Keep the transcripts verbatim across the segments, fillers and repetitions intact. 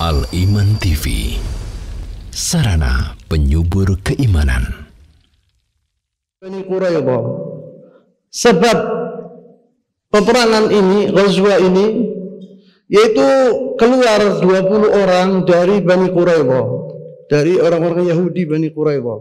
Al-Iman T V, sarana penyubur keimanan. Bani Quraidah. Sebab peperangan ini, ghazwa ini, yaitu keluar dua puluh orang dari Bani Quraidah, dari orang-orang Yahudi Bani Quraidah,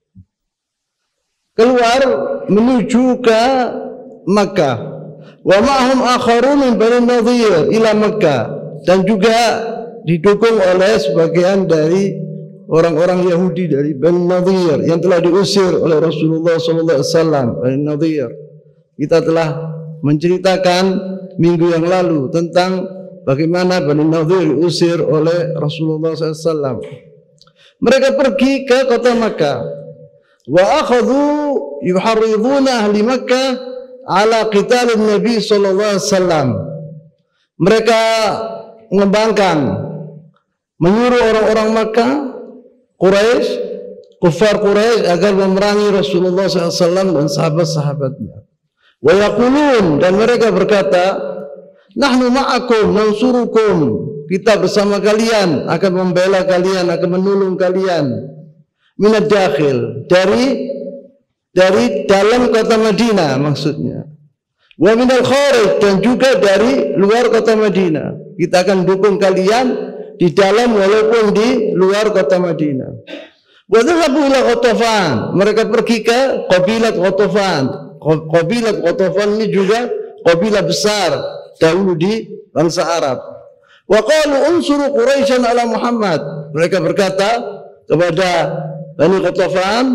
keluar menuju ke Makkah. Wa ma'hum akharun min Bani Nadhir ila Makkah, dan juga didukung oleh sebagian dari orang-orang Yahudi dari Bani Nadhir yang telah diusir oleh Rasulullah sallallahu alaihi wasallam. Bani Nadhir, kita telah menceritakan minggu yang lalu tentang bagaimana Bani Nadhir diusir oleh Rasulullah sallallahu alaihi wasallam. Mereka pergi ke kota Makkah. Wa akhadhu yuharriduna ahli Makkah ala qital Nabi sallallahu alaihi wasallam. Mereka mengembangkan, menyuruh orang-orang Makkah, Quraisy, kufar Quraisy agar memerangi Rasulullah sallallahu alaihi wasallam dan sahabat-sahabatnya. Wa yaqulun, dan mereka berkata, nahnu ma'akum nansurukum, kita bersama kalian akan membela kalian, akan menolong kalian. Minad dakhil, dari dari dalam kota Madinah maksudnya. Wa minal kharij, dan juga dari luar kota Madinah. Kita akan dukung kalian di dalam walaupun di luar kota Madinah. Wa dhahabu ila Ghatafan, mereka pergi ke qabilat Ghatafan. Qabilat Ghatafan ini juga qabilah besar dahulu di bangsa Arab. Wa qalu unsuru Quraisyan ala Muhammad, mereka berkata kepada Bani Ghatafan,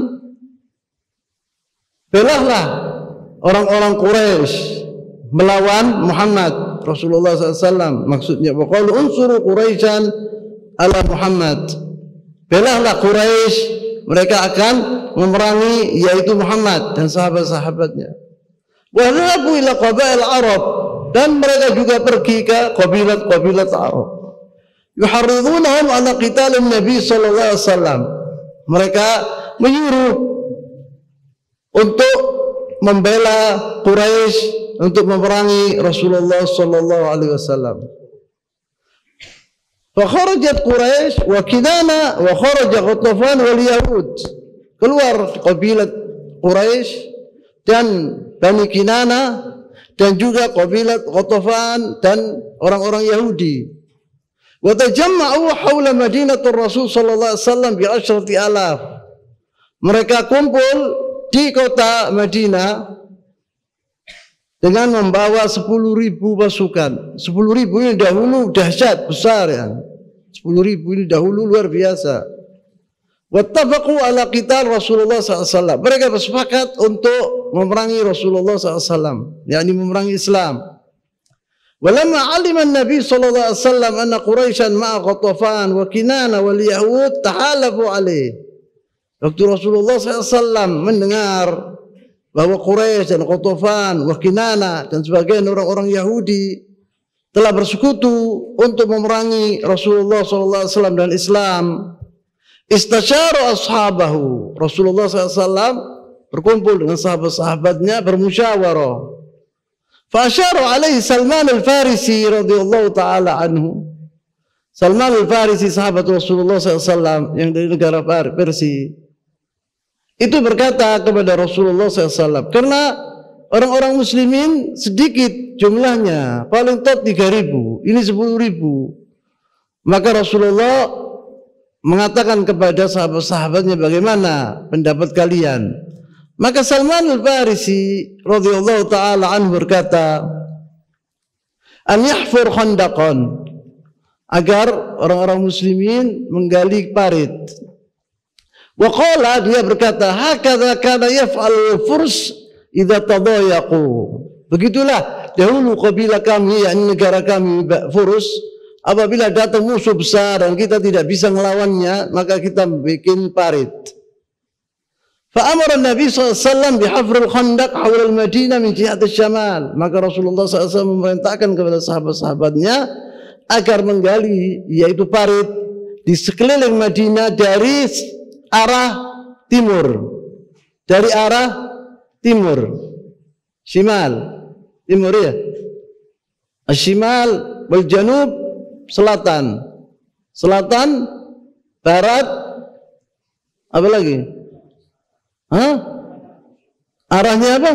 belahlah orang-orang Quraisy melawan Muhammad Rasulullah sallallahu alaihi wasallam, maksudnya wa qalu unsuru Quraisyan ala Muhammad, belahlah Quraisy, mereka akan memerangi yaitu Muhammad dan sahabat-sahabatnya. Wa dhahabu ila qabail Arab, dan mereka juga pergi ke qabilat-qabilat Arab. Yuharridunahum ala qital Nabi sallallahu alaihi wasallam, mereka menyuruh untuk membela Quraisy untuk memerangi Rasulullah sallallahu alaihi wasallam. Fa kharajat Quraisy wa Kinana wa kharaja Ghatafan wal Yahud, keluar qabilat Quraisy dan Bani Kinana dan juga qabilat Ghatafan dan orang-orang Yahudi. Wa tajamma'u haula Madinatur Rasul sallallahu alaihi wasallam bi asyrati alaf, mereka kumpul di kota Madinah dengan membawa sepuluh ribu pasukan. Sepuluh ribu ini dahulu dahsyat, besar ya. Sepuluh ribu ini dahulu luar biasa. Wattafaqu ala qital Rasulullah sallallahu alaihi wasallam, mereka bersepakat untuk memerangi Rasulullah sallallahu alaihi wasallam, yakni memerangi Islam. Walamma alima an-nabi sallallahu alaihi wasallam anna Quraisyan ma'a Ghatafan wa Kinana wal Yahud tahalafu alaihi, waktu Rasulullah sallallahu alaihi wasallam mendengar bahwa Quraisy dan Ghatafan, Wakinana dan sebagian orang-orang Yahudi telah bersekutu untuk memerangi Rasulullah sallallahu alaihi wasallam dan Islam, istasyara ashabahu, Rasulullah sallallahu alaihi wasallam berkumpul dengan sahabat-sahabatnya bermusyawarah. Fa asyara alaihi Salman al-Farisi radhiyallahu taala anhu. Salman al-Farisi, sahabat Rasulullah sallallahu alaihi wasallam yang dari negara Persia, itu berkata kepada Rasulullah sallallahu alaihi wasallam, karena orang-orang muslimin sedikit jumlahnya, paling top tiga ribu, ini sepuluh ribu. Maka Rasulullah mengatakan kepada sahabat-sahabatnya, bagaimana pendapat kalian? Maka Salman al-Farisi radhiyallahu taala anhu berkata, an yahfur khandaqan, agar orang-orang muslimin menggali parit. Wa qala, dia berkata, hakadha kana yaf'al furs idza tadayaqu, begitulah dahulu kabilah kami, yakni negara kami Furs, apabila datang musuh besar dan kita tidak bisa melawannya, maka kita bikin parit. Fa amara Nabi sallallahu alaihi wasallam bihafril khandaq hawla al-Madinah min jihad asy-syamal, maka Rasulullah sallallahu alaihi wasallam memerintahkan kepada sahabat-sahabatnya agar menggali yaitu parit di sekeliling Madinah dari arah timur, dari arah timur, shimal, timur ya, shimal wal janub, selatan. selatan, barat, apa lagi? Hah? Arahnya apa?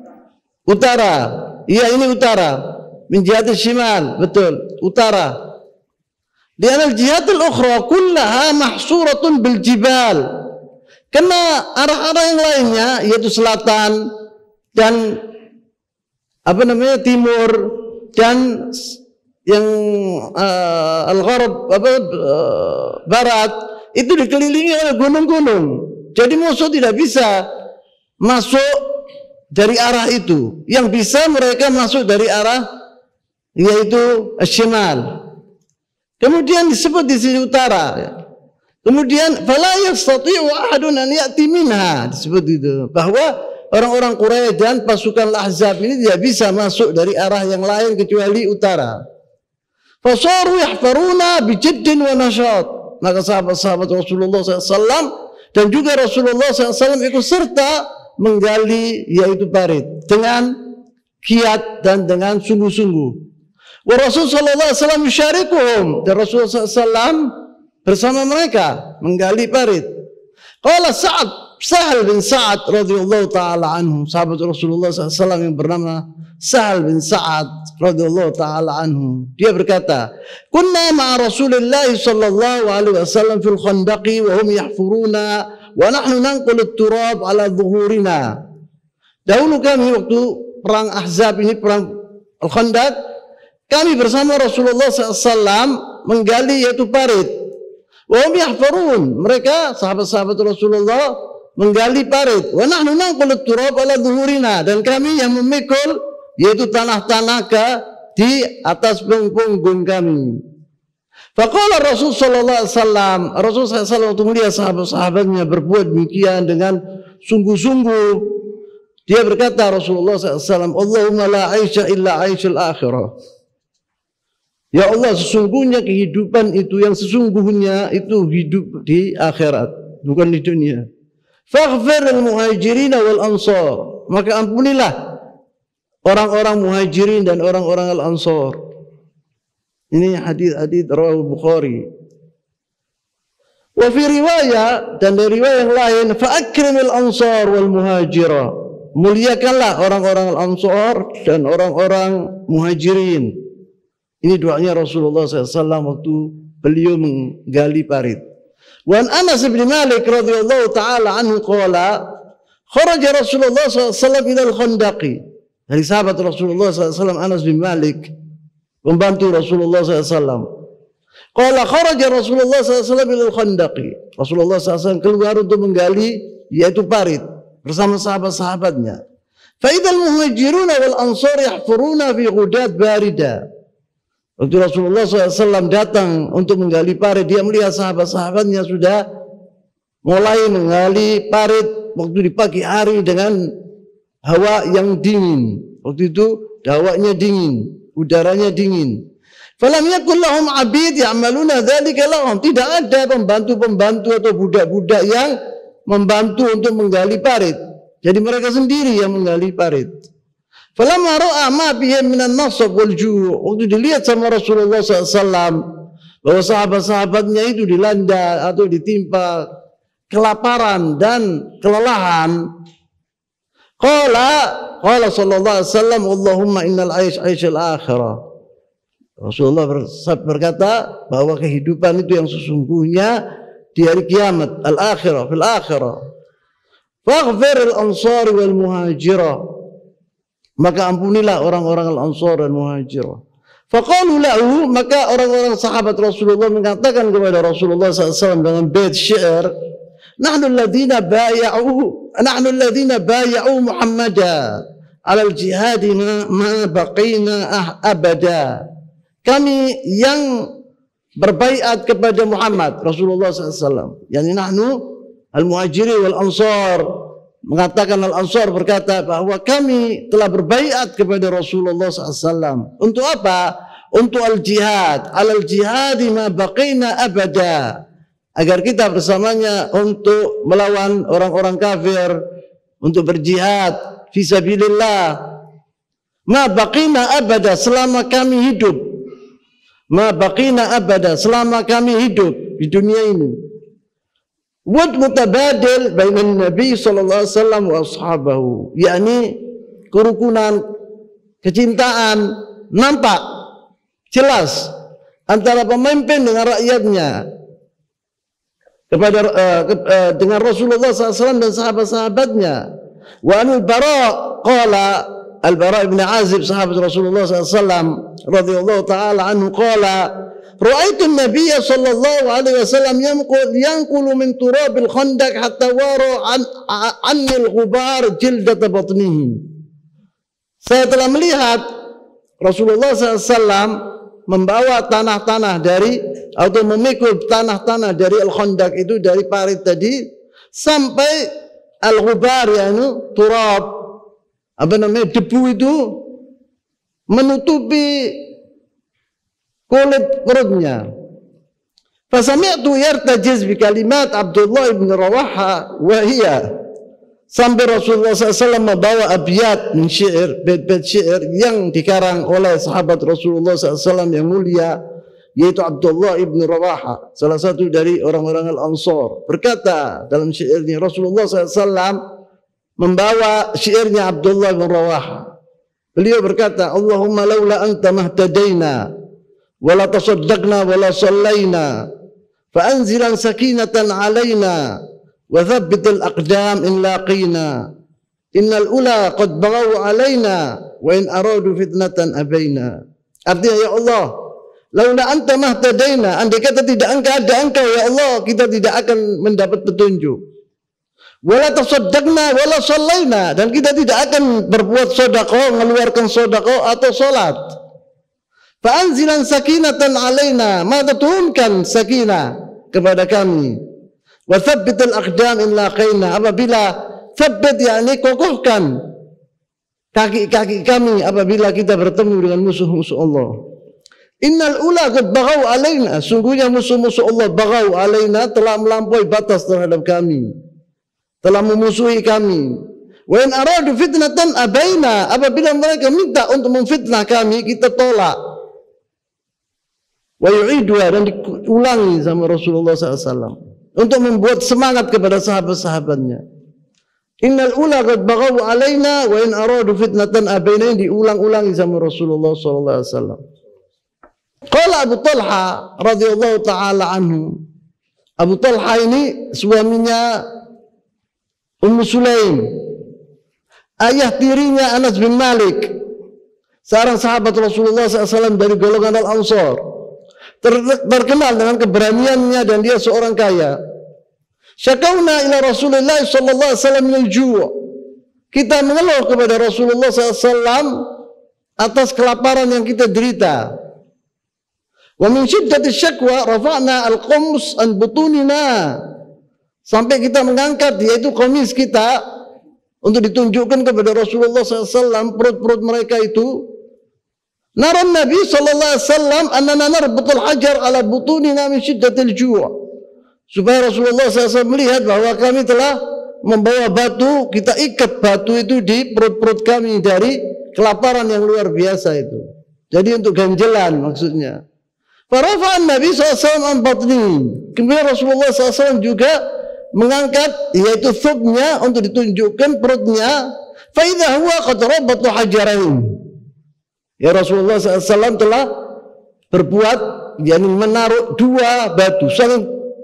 Utara. Iya, ini utara. Min jihatil shimal, betul, utara. Di anal jihatil ukhra kullaha mahsuratun bil jibal. Karena arah-arah yang lainnya yaitu selatan dan apa namanya timur dan yang uh, al-gharb apa uh, barat itu dikelilingi oleh gunung-gunung. Jadi musuh tidak bisa masuk dari arah itu. Yang bisa mereka masuk dari arah yaitu asy-syimal. Kemudian disebut di sini utara. Kemudian fala yastati'u ahadun an ya'ti minha, disebut itu bahwa orang-orang Quraisy dan pasukan Ahzab ini tidak bisa masuk dari arah yang lain kecuali utara. Fasaru yahfaruna bijiddin wa nasyat. Maka sahabat-sahabat Rasulullah shallallahu alaihi wasallam dan juga Rasulullah shallallahu alaihi wasallam ikut serta menggali yaitu parit dengan giat dan dengan sungguh-sungguh. Wa Rasul sallallahu alaihi wasallam yusyarikuhum, dan Rasul sallallahu alaihi wasallam bersama mereka menggali parit. Qala Sa'ad, Sahal bin Sa'ad radhiyallahu taala anhu, sahabat Rasulullah sallallahu alaihi wasallam yang bernama Sahal bin Sa'ad radhiyallahu taala anhu, dia berkata, "Kunna ma'a Rasulillah sallallahu alaihi wasallam fil khandaqi wa hum yahfuruna wa nahnu nanqulu at-turab ala dhuhurina." Dahulu kami waktu perang Ahzab ini, perang Al-Khandaq, kami bersama Rasulullah shallallahu alaihi wasallam menggali yaitu parit. Wa hum yahfarun, mereka sahabat-sahabat Rasulullah menggali parit. Wa nahnu nanqulu at-turab ala dhuhurina, dan kami yang memikul yaitu tanah-tanah ke di atas punggung kami. Faqala Rasul sallallahu alaihi wasallam, Rasul sallallahu alaihi wasallam waktu melihat sahabat-sahabatnya berbuat demikian dengan sungguh-sungguh, dia berkata Rasulullah sallallahu alaihi wasallam, "Allahumma la aisha illa aishul akhirah." Ya Allah, sesungguhnya kehidupan itu yang sesungguhnya itu hidup di akhirat, bukan di dunia. Faghfir lil muhajirin wal ansar, maka ampunilah orang-orang muhajirin dan orang-orang al-ansar. Ini hadis-hadis riwayat Bukhari. Wa fi riwayat, dan dari riwayat yang lain, fa akrimil ansar wal muhajira, muliakanlah orang-orang al-ansar dan orang-orang muhajirin. Ini doanya Rasulullah sallallahu alaihi wasallam waktu beliau menggali parit. Wa Anas bin Malik radhiyallahu taala anhu qala, kharaja Rasulullah sallallahu alaihi wasallam ila al-Khandaqi. Dari sahabat Rasulullah sallallahu alaihi wasallam Anas bin Malik, pembantu Rasulullah sallallahu alaihi wasallam. Qala kharaja Rasulullah sallallahu alaihi wasallam ila al-Khandaqi. Rasulullah sallallahu alaihi wasallam keluar untuk menggali yaitu parit bersama sahabat-sahabatnya. Fa idzal muhajiruna wal ansar yahfuruna fi ghudad barida. Waktu Rasulullah sallallahu alaihi wasallam datang untuk menggali parit, dia melihat sahabat-sahabatnya sudah mulai menggali parit waktu di pagi hari dengan hawa yang dingin. Waktu itu hawanya dingin, udaranya dingin. Falam yakul lahum abid ya'maluna dzalika lahum. Tidak ada pembantu-pembantu atau budak-budak yang membantu untuk menggali parit. Jadi mereka sendiri yang menggali parit. Falamma ra'a ma bihim minan nasab wal ju', waktu dilihat sama Rasulullah sallallahu alaihi wasallam bahwa sahabat-sahabatnya itu dilanda atau ditimpa kelaparan dan kelelahan, qala qala sallallahu alaihi wasallam, Allahumma innal aish aishul akhirah. Rasulullah berkata bahwa kehidupan itu yang sesungguhnya di hari kiamat, al-akhirah, fil akhirah. Faghfir al-ansar wal muhajirah, maka ampunilah orang-orang al-ansar dan muhajirah. Faqalu lahu, maka orang-orang sahabat Rasulullah mengatakan kepada Rasulullah sallallahu alaihi wasallam dengan bait syair, nahnu alladhina bay'u nahnu alladhina bay'u Muhammadan 'ala al-jihad ma, ma baqina abada. Kami yang berbaiat kepada Muhammad, Rasulullah sallallahu alaihi wasallam. Yani nahnu al-muhajirin wal ansar, mengatakan al-ansar berkata bahwa kami telah berbaiat kepada Rasulullah sallallahu alaihi wasallam. Untuk apa? Untuk al-jihad, al-jihad ma baqina abada, agar kita bersamanya untuk melawan orang-orang kafir, untuk berjihad fi sabilillah, ma baqina abada, selama kami hidup. ma baqina abada, selama kami hidup di dunia ini. Wad mutabadil bainan Nabi sallallahu alaihi wasallam wa ashabahu, yakni kerukunan, kecintaan nampak jelas antara pemimpin dengan rakyatnya kepada uh, ke, uh, dengan Rasulullah sallallahu alaihi wasallam dan sahabat-sahabatnya. Wa anul Bara qala, Al-Bara ibn Azib sahabat Rasulullah sallallahu alaihi wasallam radhiyallahu taala anhu qala, ra'aitu an-nabiy sallallahu alaihi wasallam yanqul yanqulu min turabil khandaq hatta wara an anni al-ghubar jildat batnihi. Saya telah melihat Rasulullah sallallahu alaihi wasallam membawa tanah-tanah dari atau memikul tanah-tanah dari al-khandaq itu, dari parit tadi sampai al-ghubar, yakni turab, apa namanya, debu itu menutupi kulit perutnya. Fasami'tu yartajiz bi kalimat Abdullah ibn Rawaha wa hiya, sampai Rasulullah sallallahu alaihi wasallam membawa abiyat min syair, bait-bait syair yang dikarang oleh sahabat Rasulullah sallallahu alaihi wasallam yang mulia, yaitu Abdullah ibn Rawaha, salah satu dari orang-orang Al-Ansar. Berkata dalam syairnya, Rasulullah sallallahu alaihi wasallam membawa syairnya Abdullah ibn Rawaha. Beliau berkata, Allahumma laula anta mahtadaina wala tasaddaqna wala sallaina fa anzilan sakinatan alaina wa thabbitil aqdam in laqina innal ula qad baghaw alaina wa in aradu fitnatan abaina. Artinya, ya Allah, laula anta mahtadaina, andai kata tidak engkau ada engkau ya Allah, kita tidak akan mendapat petunjuk. Wala tasaddaqna wala sallaina, dan kita tidak akan berbuat sedekah, mengeluarkan sedekah atau salat. Fa anzilan sakinatan alaina, maka turunkan sakinah kepada kami. Wa thabbitil aqdam in laqina, apabila thabbit yakni kokohkan kaki-kaki kami apabila kita bertemu dengan musuh-musuh Allah. Innal ula qad baghaw alaina, sungguhnya musuh-musuh Allah baghaw alaina, telah melampaui batas terhadap kami, telah memusuhi kami. Wa in aradu fitnatan abaina, apabila mereka minta untuk memfitnah kami, kita tolak. Wa yu'iduha, dan diulangi sama Rasulullah sallallahu alaihi wasallam untuk membuat semangat kepada sahabat-sahabatnya. Innal ula qad baghaw alaina wa in aradu fitnatan abaina, diulang-ulangi sama Rasulullah sallallahu alaihi wasallam. Qala Abu Talha radhiyallahu taala anhu. Abu Talha ini suaminya Ummu Sulaim, ayah tirinya Anas bin Malik, seorang sahabat Rasulullah sallallahu alaihi wasallam dari golongan Al-Ansar, Ter- terkenal dengan keberaniannya, dan dia seorang kaya. Syakawna ila Rasulullah sallallahu alaihi wasallam min al-ju', kita mengeluh kepada Rasulullah sallallahu alaihi wasallam atas kelaparan yang kita derita. Wa min shiddati syakwa rafa'na al-qums an butunina, sampai kita mengangkat yaitu komis kita untuk ditunjukkan kepada Rasulullah sallallahu alaihi wasallam perut-perut mereka itu. Naran Nabi sallallahu alaihi wasallam annana narbutul hajar ala butunina min shiddatil ju', supaya Rasulullah sallallahu alaihi wasallam melihat bahwa kami telah membawa batu, kita ikat batu itu di perut-perut kami dari kelaparan yang luar biasa itu. Jadi untuk ganjelan maksudnya. Farafa'an Nabi sallallahu alaihi wasallam an batni, kemudian Rasulullah sallallahu alaihi wasallam juga mengangkat yaitu thubnya untuk ditunjukkan perutnya. Fa idza huwa qad rabata hajarain, ya Rasulullah sallallahu alaihi wasallam telah berbuat, yakni menaruh dua batu, saking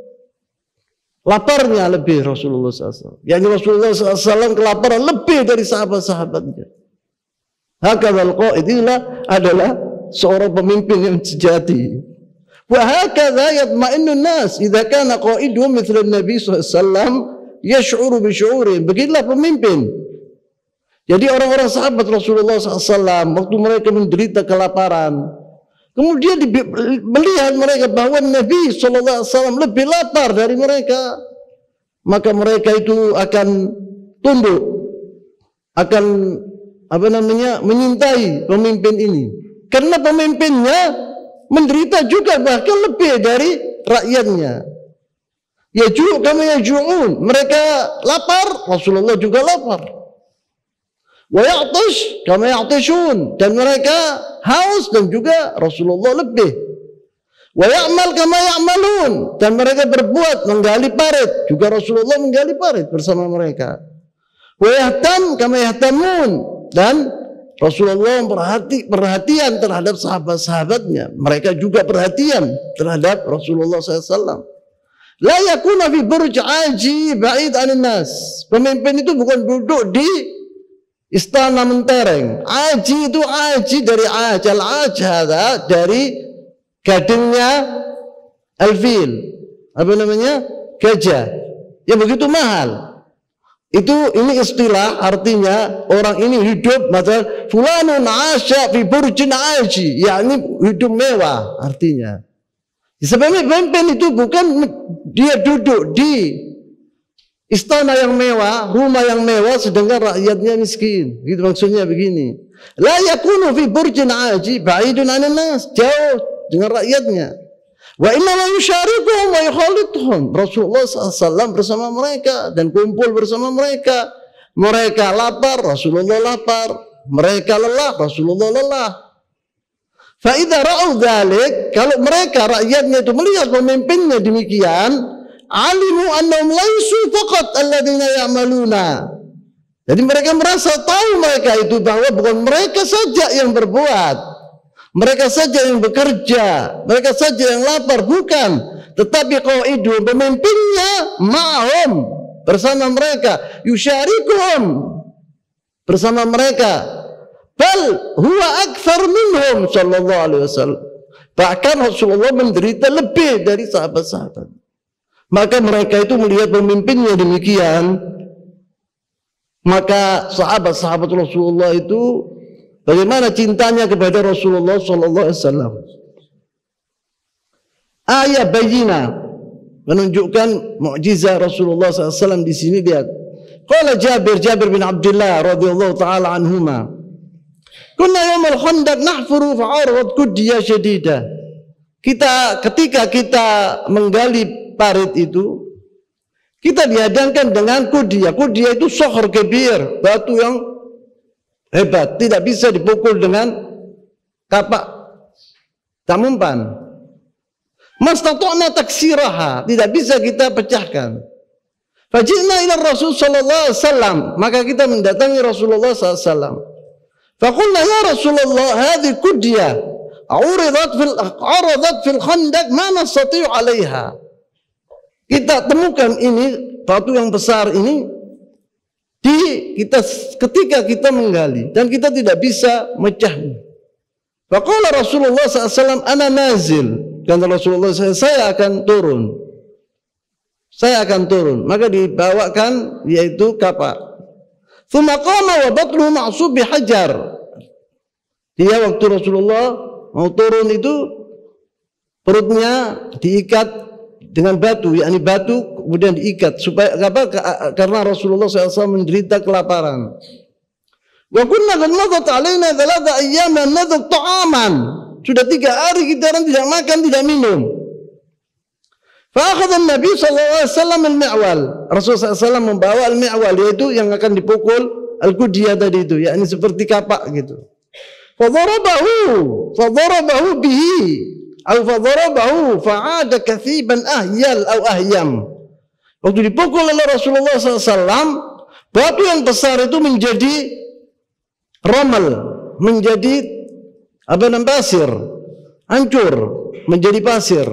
laparnya lebih Rasulullah sallallahu alaihi wasallam, yakni Rasulullah sallallahu alaihi wasallam kelaparan lebih dari sahabat-sahabatnya. Hakadzal qaid, adalah seorang pemimpin yang sejati. Wa hakadha yatma'innu an-nas idza kana qa'iduhum mithla an-nabi sallallahu alaihi wasallam yash'uru bi syu'uri. Begitulah pemimpin. Jadi orang-orang sahabat Rasulullah sallallahu alaihi wasallam waktu mereka menderita kelaparan, kemudian melihat mereka bahwa Nabi sallallahu alaihi wasallam lebih lapar dari mereka, maka mereka itu akan tunduk, akan apa namanya menyintai pemimpin ini, karena pemimpinnya menderita juga bahkan lebih dari rakyatnya. Yaju' kama yaju'un, mereka lapar, Rasulullah juga lapar. Wa ya'tish kama ya'tishun, dan mereka haus, dan juga Rasulullah lebih Wa ya'mal kama ya'malun, dan mereka berbuat menggali parit, juga Rasulullah menggali parit bersama mereka. Wa yahtam kama yahtamun, dan Rasulullah perhati, perhatian terhadap sahabat-sahabatnya, mereka juga perhatian terhadap Rasulullah sallallahu alaihi wasallam. La yakuna fi burj aji ba'id anin nas. Pemimpin itu bukan duduk di istana mentereng. Aji itu aji dari ajal ajhada, dari gadingnya alfil, apa namanya, gajah, ya begitu mahal. Itu ini istilah, artinya orang ini hidup, macam fulanun asya fi burjin aji, yakni hidup mewah artinya. Sebenarnya pemimpin itu bukan dia duduk di istana yang mewah, rumah yang mewah, sedangkan rakyatnya miskin. Gitu maksudnya begini. La yakunu fi burjin aji ba'idun anin nas, jauh dengan rakyatnya. Wa inna ma yusyarikuhum wa yukhalituhum. Rasulullah sallallahu alaihi wasallam bersama mereka dan kumpul bersama mereka. Mereka lapar, Rasulullah lapar. Mereka lelah, Rasulullah lelah. Fa idza ra'u dzalik, kalau mereka rakyatnya itu melihat pemimpinnya demikian, alimu annahum laisu faqat alladziina ya'maluna. Jadi mereka merasa tahu mereka itu bahwa bukan mereka saja yang berbuat, mereka saja yang bekerja, mereka saja yang lapar, bukan, tetapi qaidun, pemimpinnya ma'hum, bersama mereka, yusyarikuhum, bersama mereka. Bal huwa akthar minhum sallallahu alaihi wasallam. Bahkan Rasulullah menderita lebih dari sahabat-sahabat. Maka mereka itu melihat pemimpinnya demikian, maka sahabat-sahabat Rasulullah itu bagaimana cintanya kepada Rasulullah sallallahu alaihi wasallam. Ayat bayina menunjukkan mukjizat Rasulullah sallallahu alaihi wasallam di sini. Lihat. Qala Jabir Jabir bin Abdullah radhiyallahu taala anhuma. Kunna yawmal khandaq nahfuru fa'aradat kudiyah syadidah. Kita ketika kita menggali parit itu, kita dihadangkan dengan kudiyah. Kudiyah itu sohor kebir, batu yang hebat, tidak bisa dipukul dengan kapak tak mempan. Mastata'na taksiraha, tidak bisa kita pecahkan. Fajina ila Rasul sallallahu alaihi wasallam, maka kita mendatangi Rasulullah sallallahu alaihi wasallam. Faqulna ya Rasulullah, hadhihi kudiyah uridat fil aradat fil khandaq ma nastati'u 'alaiha. Kita temukan ini batu yang besar ini di kita ketika kita menggali dan kita tidak bisa mecahnya. Faqala Rasulullah sallallahu alaihi wasallam, ana nazil. Kata Rasulullah, saya akan turun. Saya akan turun. Maka dibawakan yaitu kapak. Tsumma qama wa batnuhu ma'sub bihajar. Dia waktu Rasulullah mau turun itu perutnya diikat dengan batu, yakni batu kemudian diikat supaya apa? Karena Rasulullah sallallahu alaihi wasallam menderita kelaparan. Wa kunna qad madat alaina thalatha ayyaman nadhuq ta'aman. Sudah tiga hari kita orang tidak makan, tidak minum. Fa'akhadha Nabi sallallahu alaihi wasallam al-mi'wal. Rasulullah sallallahu alaihi wasallam membawa al-mi'wal, yaitu yang akan dipukul al-kudiyah tadi itu, yakni seperti kapak gitu. Fadharabahu, fadharabahu bihi, atau fadharabahu fa'ada kathiban ahyal atau ahyam. Waktu dipukul oleh Rasulullah sallallahu alaihi wasallam, batu yang besar itu menjadi ramal, menjadi apa namanya, pasir, hancur menjadi pasir.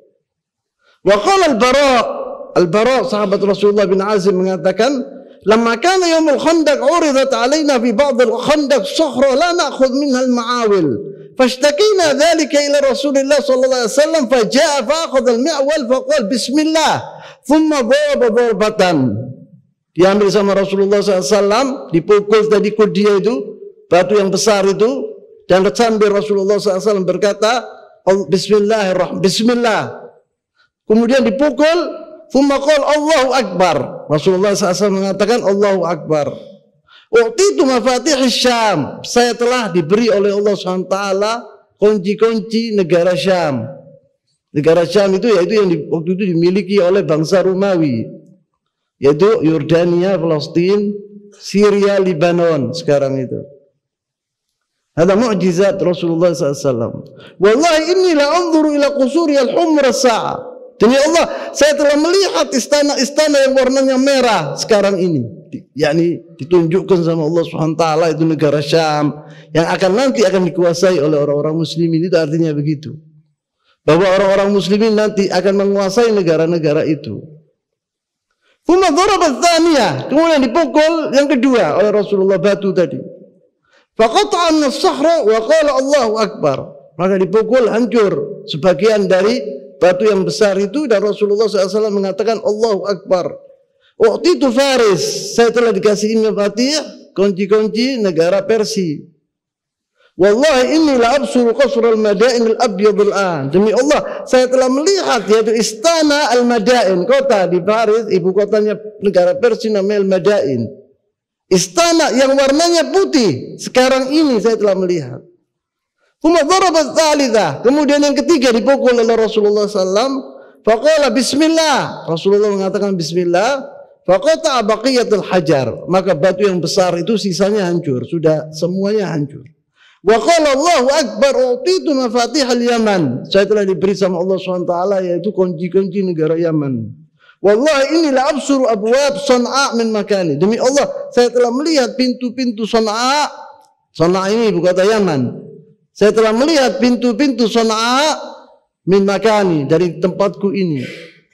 Wa qala al-Bara, al-Bara sahabat Rasulullah bin Azim mengatakan, lamma kana yaumul khandaq uridat alaina fi ba'd al-khandaq sakhra la na'khudh minha al-ma'awil fashtakina dhalika ila Rasulillah sallallahu alaihi wasallam faja'a fa'akhadha al-mi'wal faqala bismillah thumma daraba darbatan. Diambil sama Rasulullah sallallahu alaihi wasallam, dipukul tadi kudiyah itu, batu yang besar itu, dan sambil Rasulullah sallallahu alaihi wasallam berkata bismillahirrahmanirrahim, bismillah. Kemudian dipukul, thumma qala Allahu Akbar. Rasulullah sallallahu alaihi wasallam mengatakan Allahu Akbar. U'titu mafatihis Syam. Saya telah diberi oleh Allah subhanahu wa taala kunci-kunci negara Syam. Negara Syam itu yaitu yang di, waktu itu dimiliki oleh bangsa Romawi, yaitu Yordania, Palestina, Syria, Lebanon sekarang itu. Ada mu'jizat Rasulullah sallallahu alaihi wasallam. Wallahi inni la anzuru ila qusuri al-humr as-sa'a. Demi Allah, saya telah melihat istana-istana yang warnanya merah sekarang ini. yakni ditunjukkan sama Allah Subhanahu wa taala itu negara Syam yang akan nanti akan dikuasai oleh orang-orang muslimin. Itu artinya begitu, bahwa orang-orang muslimin nanti akan menguasai negara-negara itu. Thumma darabat tsaniyah, kemudian dipukul yang kedua oleh Rasulullah batu tadi. Faqata'a as-sahra wa qala Allahu akbar. Maka dipukul hancur sebagian dari batu yang besar itu dan Rasulullah shallallahu alaihi wasallam mengatakan Allahu akbar. Waktu itu Faris, saya telah dikasih mafatih, kunci-kunci negara Persia. Wallahi inni la absuru qasr al-madain al-abyad al-an. Demi Allah, saya telah melihat yaitu istana al-Madain, kota di Faris, ibu kotanya negara Persia namanya al-Madain. Istana yang warnanya putih. Sekarang ini saya telah melihat. Kemudian yang ketiga dipukul oleh Rasulullah sallallahu alaihi wasallam. Faqala bismillah. Rasulullah mengatakan bismillah. Faqata baqiyatul hajar. Maka batu yang besar itu sisanya hancur. Sudah semuanya hancur. Wa qala Allahu akbar, utitu mafatihal Yaman. Saya telah diberi sama Allah subhanahu wa taala yaitu kunci-kunci negara Yaman. Wallahi inni la absuru abwab Sana'a min makani. Demi Allah, saya telah melihat pintu-pintu Sana'a. Sana'a ini ibu kota Yaman. Saya telah melihat pintu-pintu Sana'a min makani, dari tempatku ini.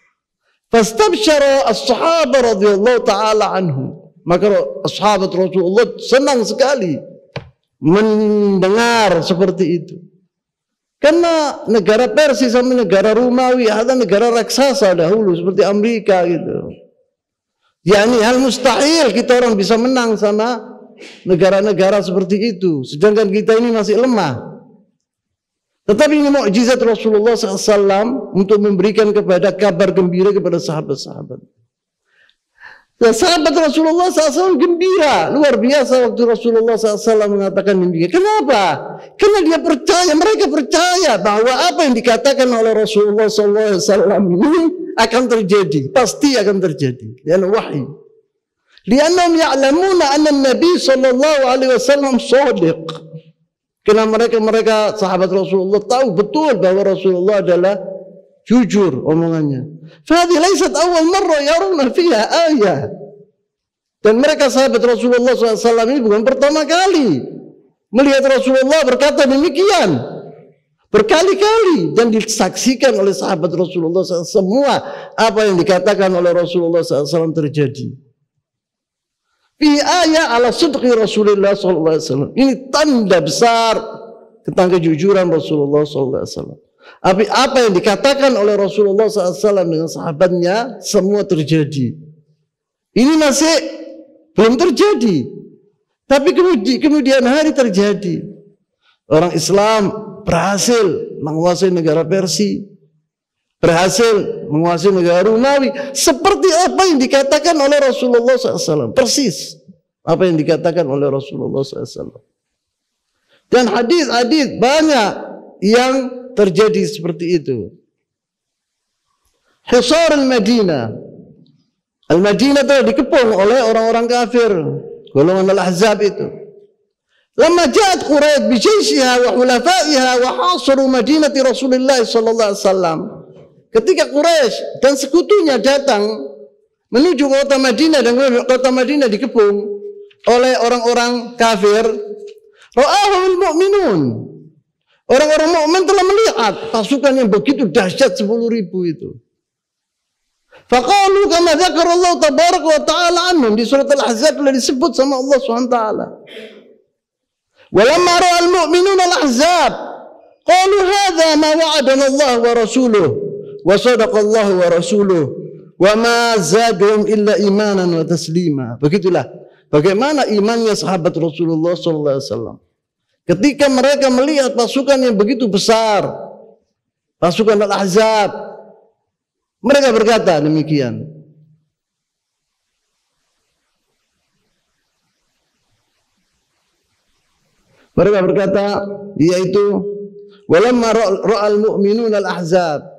Fastabsyara as-sahabah radhiyallahu taala anhu. Maka sahabat Rasulullah senang sekali mendengar seperti itu. Karena negara Persia sama negara Romawi ada negara raksasa dahulu seperti Amerika gitu. Yani hal mustahil kita orang bisa menang sama negara-negara seperti itu. Sedangkan kita ini masih lemah. Tetapi ini mukjizat Rasulullah shallallahu alaihi wasallam untuk memberikan kepada kabar gembira kepada sahabat-sahabat. Dan sahabat Rasulullah shallallahu alaihi wasallam gembira luar biasa waktu Rasulullah shallallahu alaihi wasallam mengatakan demikian. Kenapa? Karena dia percaya, mereka percaya bahwa apa yang dikatakan oleh Rasulullah shallallahu alaihi wasallam ini akan terjadi, pasti akan terjadi. Dan wahyu. Liannahum ya'lamuna anna Nabi sallallahu alaihi wasallam shadiq. Karena mereka-mereka sahabat Rasulullah tahu betul bahwa Rasulullah adalah jujur omongannya. Fahadi laisat awal marra yaruna fiha ayah. Dan mereka sahabat Rasulullah shallallahu alaihi wasallam ini bukan pertama kali melihat Rasulullah berkata demikian. Berkali-kali dan disaksikan oleh sahabat Rasulullah shallallahu alaihi wasallam semua apa yang dikatakan oleh Rasulullah shallallahu alaihi wasallam terjadi. Fi ayat ala sidqi Rasulullah sallallahu alaihi wasallam. Ini tanda besar tentang kejujuran Rasulullah sallallahu alaihi wasallam. Tapi apa yang dikatakan oleh Rasulullah sallallahu alaihi wasallam dengan sahabatnya semua terjadi. Ini masih belum terjadi. Tapi kemudian, kemudian hari terjadi. Orang Islam berhasil menguasai negara Persia. Berhasil menguasai negara Romawi seperti apa yang dikatakan oleh Rasulullah shallallahu alaihi wasallam, persis apa yang dikatakan oleh Rasulullah shallallahu alaihi wasallam. Dan hadis-hadis banyak yang terjadi seperti itu. Hisar al-Madinah, al-Madinah telah dikepung oleh orang-orang kafir, golongan al-Ahzab itu. Lama ja'at Quraisy bi jayshiha wa hulafaiha wa hasaru madinati Rasulullah sallallahu alaihi wasallam. Ketika Quraisy dan sekutunya datang menuju kota Madinah dan kota Madinah dikepung oleh orang-orang kafir, ra'ahul mu'minun. Orang-orang mukmin telah melihat pasukan yang begitu dahsyat sepuluh ribu itu. Faqalu kama dzakara Allah tabaraka wa ta'ala anhum, di surat Al-Ahzab telah disebut sama Allah Subhanahu wa taala. Walamma ra'al mu'minuna al-ahzab qalu hadza ma wa'adana Allah wa rasuluhu wa sadaqallahu wa rasuluh wa ma zadum illa imanan wa taslima. Begitulah bagaimana imannya sahabat Rasulullah sallallahu alaihi wasallam ketika mereka melihat pasukan yang begitu besar, pasukan Al-Ahzab. Mereka berkata demikian. Mereka berkata yaitu walamma ra'al mu'minun al-ahzab,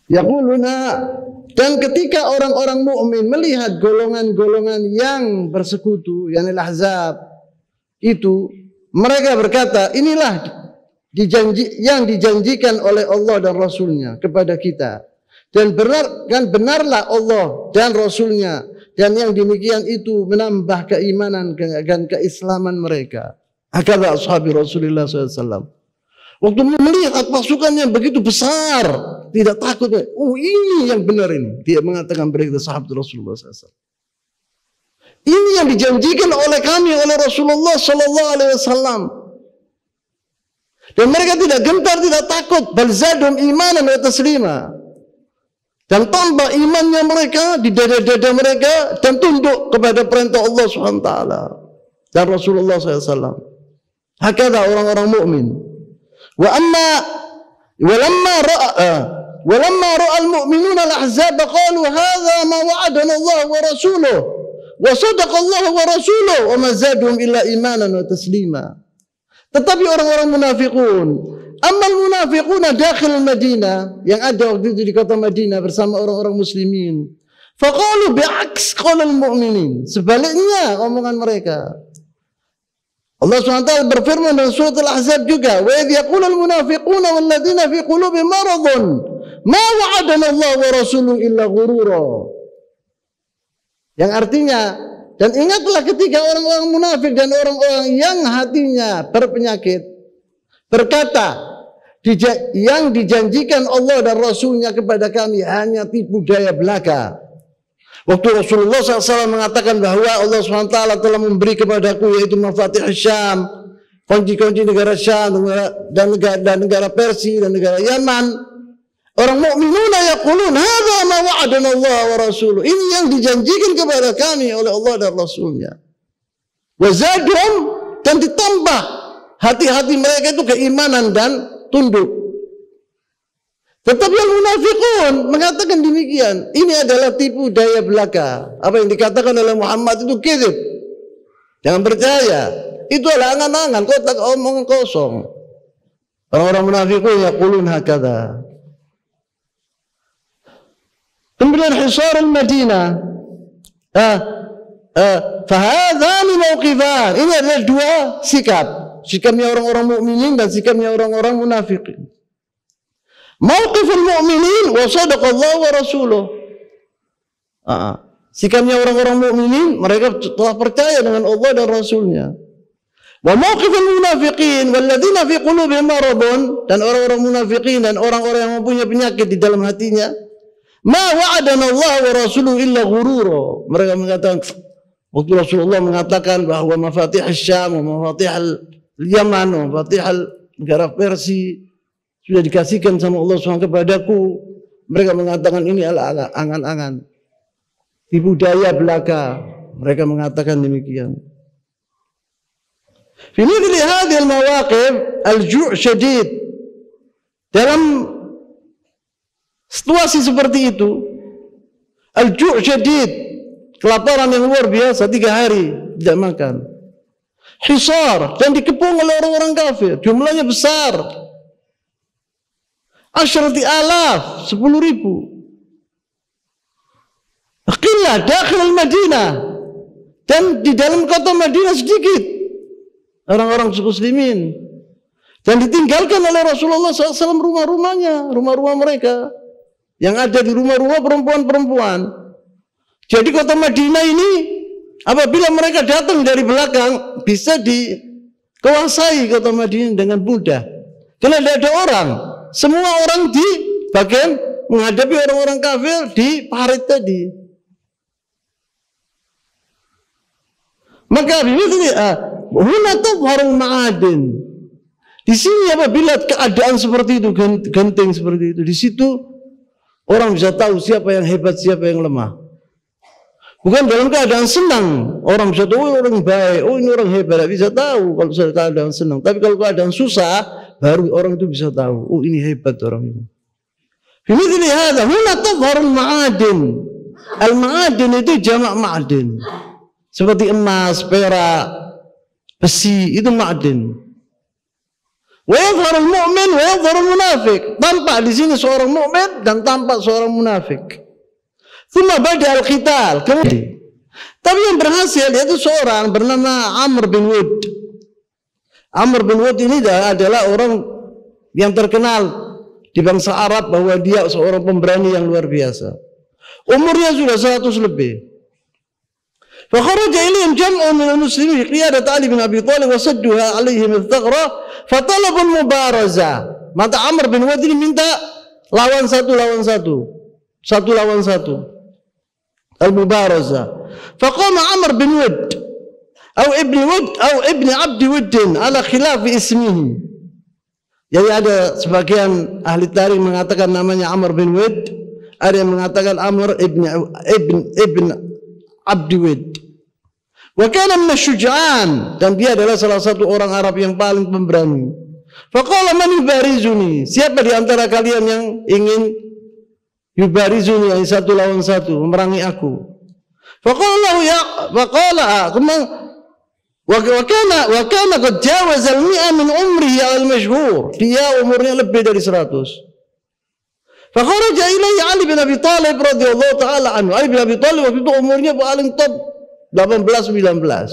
Yaquluna, dan ketika orang-orang mukmin melihat golongan-golongan yang bersekutu, yakni Ahzab itu, mereka berkata, inilah dijanji, yang dijanjikan oleh Allah dan Rasulnya kepada kita. Dan benar kan benarlah Allah dan Rasulnya, dan yang demikian itu menambah keimanan dan keislaman mereka. Hakadha ashabi Rasulullah sallallahu alaihi wasallam. Waktu melihat pasukan yang begitu besar, tidak takut. Oh, ini yang benar ini. Dia mengatakan berita sahabat Rasulullah sallallahu alaihi wasallam. Ini yang dijanjikan oleh kami, oleh Rasulullah sallallahu alaihi wasallam. Dan mereka tidak gentar, tidak takut. Bal zadum imanan wa taslima. Dan tambah imannya mereka di dada-dada mereka dan tunduk kepada perintah Allah subhanahu wa taala dan Rasulullah sallallahu alaihi wasallam. Hakadha orang-orang mukmin. Wa amma walamma ra'a walamma ra'a al-mu'minuna al-ahzab qalu hadha ma wa'adana Allah wa rasuluhu wa sadaqa Allah wa rasuluhu wa ma zadum illa imanan wa taslima. Tetapi orang-orang munafiqun, amal munafiquna dakhil Madinah, yang ada waktu itu di kota Madinah bersama orang-orang muslimin, faqalu bi'aks qaulil mu'minin, sebaliknya omongan mereka. Allah subhanahu wa taala berfirman dalam surat Al-Ahzab juga, wa idh yaqulul munafiquna wal ladzina fi qulubihim maradun ma wa'adana Allah wa rasuluhu illa ghurura. Yang artinya, dan ingatlah ketika orang-orang munafik dan orang-orang yang hatinya berpenyakit berkata, yang dijanjikan Allah dan Rasulnya kepada kami hanya tipu daya belaka. Waktu Rasulullah shallallahu alaihi wasallam mengatakan bahwa Allah subhanahu wa taala telah memberi kepadaku yaitu mafatih Syam, kunci-kunci negara Syam dan negara, dan negara Persia dan negara Yaman, orang mukminuna yaqulun hadza ma wa'adana Allah wa rasuluhu, ini yang dijanjikan kepada kami oleh Allah dan Rasulnya. Wa zadum, dan ditambah hati-hati mereka itu keimanan dan tunduk. Tetapi yang munafiqun mengatakan demikian. Ini adalah tipu daya belaka. Apa yang dikatakan oleh Muhammad itu kadzib. Jangan percaya. Itu adalah angan-angan, kotak omongan kosong. Orang-orang munafiqun yaqulun hakadha. Kemudian hisar al-Madinah. Ah, ah, fahadhani mawqifan. Ini adalah dua sikap. Sikapnya orang-orang mukminin dan sikapnya orang-orang munafiqin. Mauqiful mu'minin wa sadaqallahu wa rasuluh. Ah, sikapnya orang-orang mukminin, mereka telah percaya dengan Allah dan Rasulnya. Wa mauqiful munafiqin walladzina fi qulubihim maradun, dan orang-orang munafiqin dan orang-orang yang mempunyai penyakit di dalam hatinya, ma wa'adana Allah wa rasuluhu illa ghurura. Mereka mengatakan, waktu Rasulullah mengatakan bahwa mafatih Syam, mafatih al-Yaman, mafatih negara Persia sudah dikasihkan sama Allah subhanahu wa taala kepadaku. Mereka mengatakan ini adalah angan-angan, tipu daya belaka. Mereka mengatakan demikian. Fi mithli hadhihi al-mawaqif al-ju' syadid. Dalam situasi seperti itu, al-ju' syadid, kelaparan yang luar biasa, tiga hari tidak makan. Hisar, dan dikepung oleh orang-orang kafir, jumlahnya besar. Asyrati alaf, sepuluh ribu. Qillah dakhil Madinah, dan di dalam kota Madinah sedikit orang-orang muslimin, dan ditinggalkan oleh Rasulullah shallallahu alaihi wasallam rumah-rumahnya, rumah-rumah mereka yang ada di rumah-rumah perempuan-perempuan. Jadi kota Madinah ini apabila mereka datang dari belakang bisa dikuasai kota Madinah dengan mudah, karena tidak ada orang. Semua orang di bagian menghadapi orang-orang kafir di parit tadi. Maka ini huna tadharul ma'adin. Di sini apabila keadaan seperti itu, genting seperti itu, di situ orang bisa tahu siapa yang hebat, siapa yang lemah. Bukan dalam keadaan senang orang bisa tahu, oh, orang baik, oh ini orang hebat, bisa tahu kalau dalam keadaan senang. Tapi kalau keadaan susah, baru orang itu bisa tahu, oh ini hebat orang ini. Ini dilihat, huna tadharul ma'adin. Al-ma'adin itu jamak ma'adin. Seperti emas, perak, besi, itu ma'adin. Wa yadhharul mu'min wa yadhharul munafiq. Tampak di sini seorang mukmin dan tampak seorang munafik. Tsumma bada al-qital. Kemudian, tapi yang berhasil yaitu seorang bernama Amr bin Wud. Amr bin Wud ini adalah orang yang terkenal di bangsa Arab bahwa dia seorang pemberani yang luar biasa. Umurnya sudah seratus lebih. Fa kharaja ilayhim jam'un min al-muslimin qiyadat Ali bin Abi Thalib wa sadduha alaihim al-thaqra fa talabu al-mubaraza. Maka Amr bin Wud ini minta lawan satu lawan satu. Satu lawan satu. Al-mubaraza. Fa qama Amr bin Wud atau ibni Wud atau ibni Abdi Wuddin ala khilaf ismihi. Jadi ada sebagian ahli tarikh mengatakan namanya Amr bin Wud, ada yang mengatakan Amr ibn ibn ibn Abdi Wud. Wa kana min asy-syuja'an, dan dia adalah salah satu orang Arab yang paling pemberani. Faqala man yubarizuni? Siapa di antara kalian yang ingin yubarizuni, yang satu lawan satu, memerangi aku? Faqala ya faqala kemang wa kana wa kana qad jawaza al-mi'a min umrihi al-mashhur. Dia umurnya lebih dari seratus. Fa kharaja ilayhi Ali bin Abi Thalib radhiyallahu taala anhu. Ali bin Abi Thalib waktu itu umurnya paling top delapan belas sembilan belas.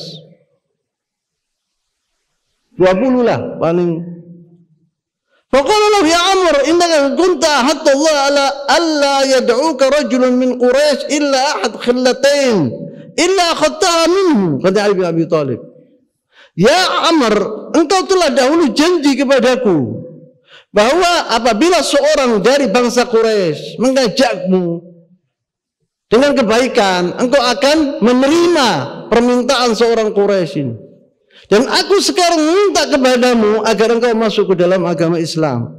dua puluh lah paling. Fa qala lahu ya Amr innaka kunta hatta Allah ala alla yad'uka rajulun min Quraisy illa ahad khillatain illa akhadtaha minhu. Kata Ali bin Abi Thalib, ya Amr, engkau telah dahulu janji kepadaku bahwa apabila seorang dari bangsa Quraisy mengajakmu dengan kebaikan, engkau akan menerima permintaan seorang Quraisy ini. Dan aku sekarang minta kepadamu agar engkau masuk ke dalam agama Islam.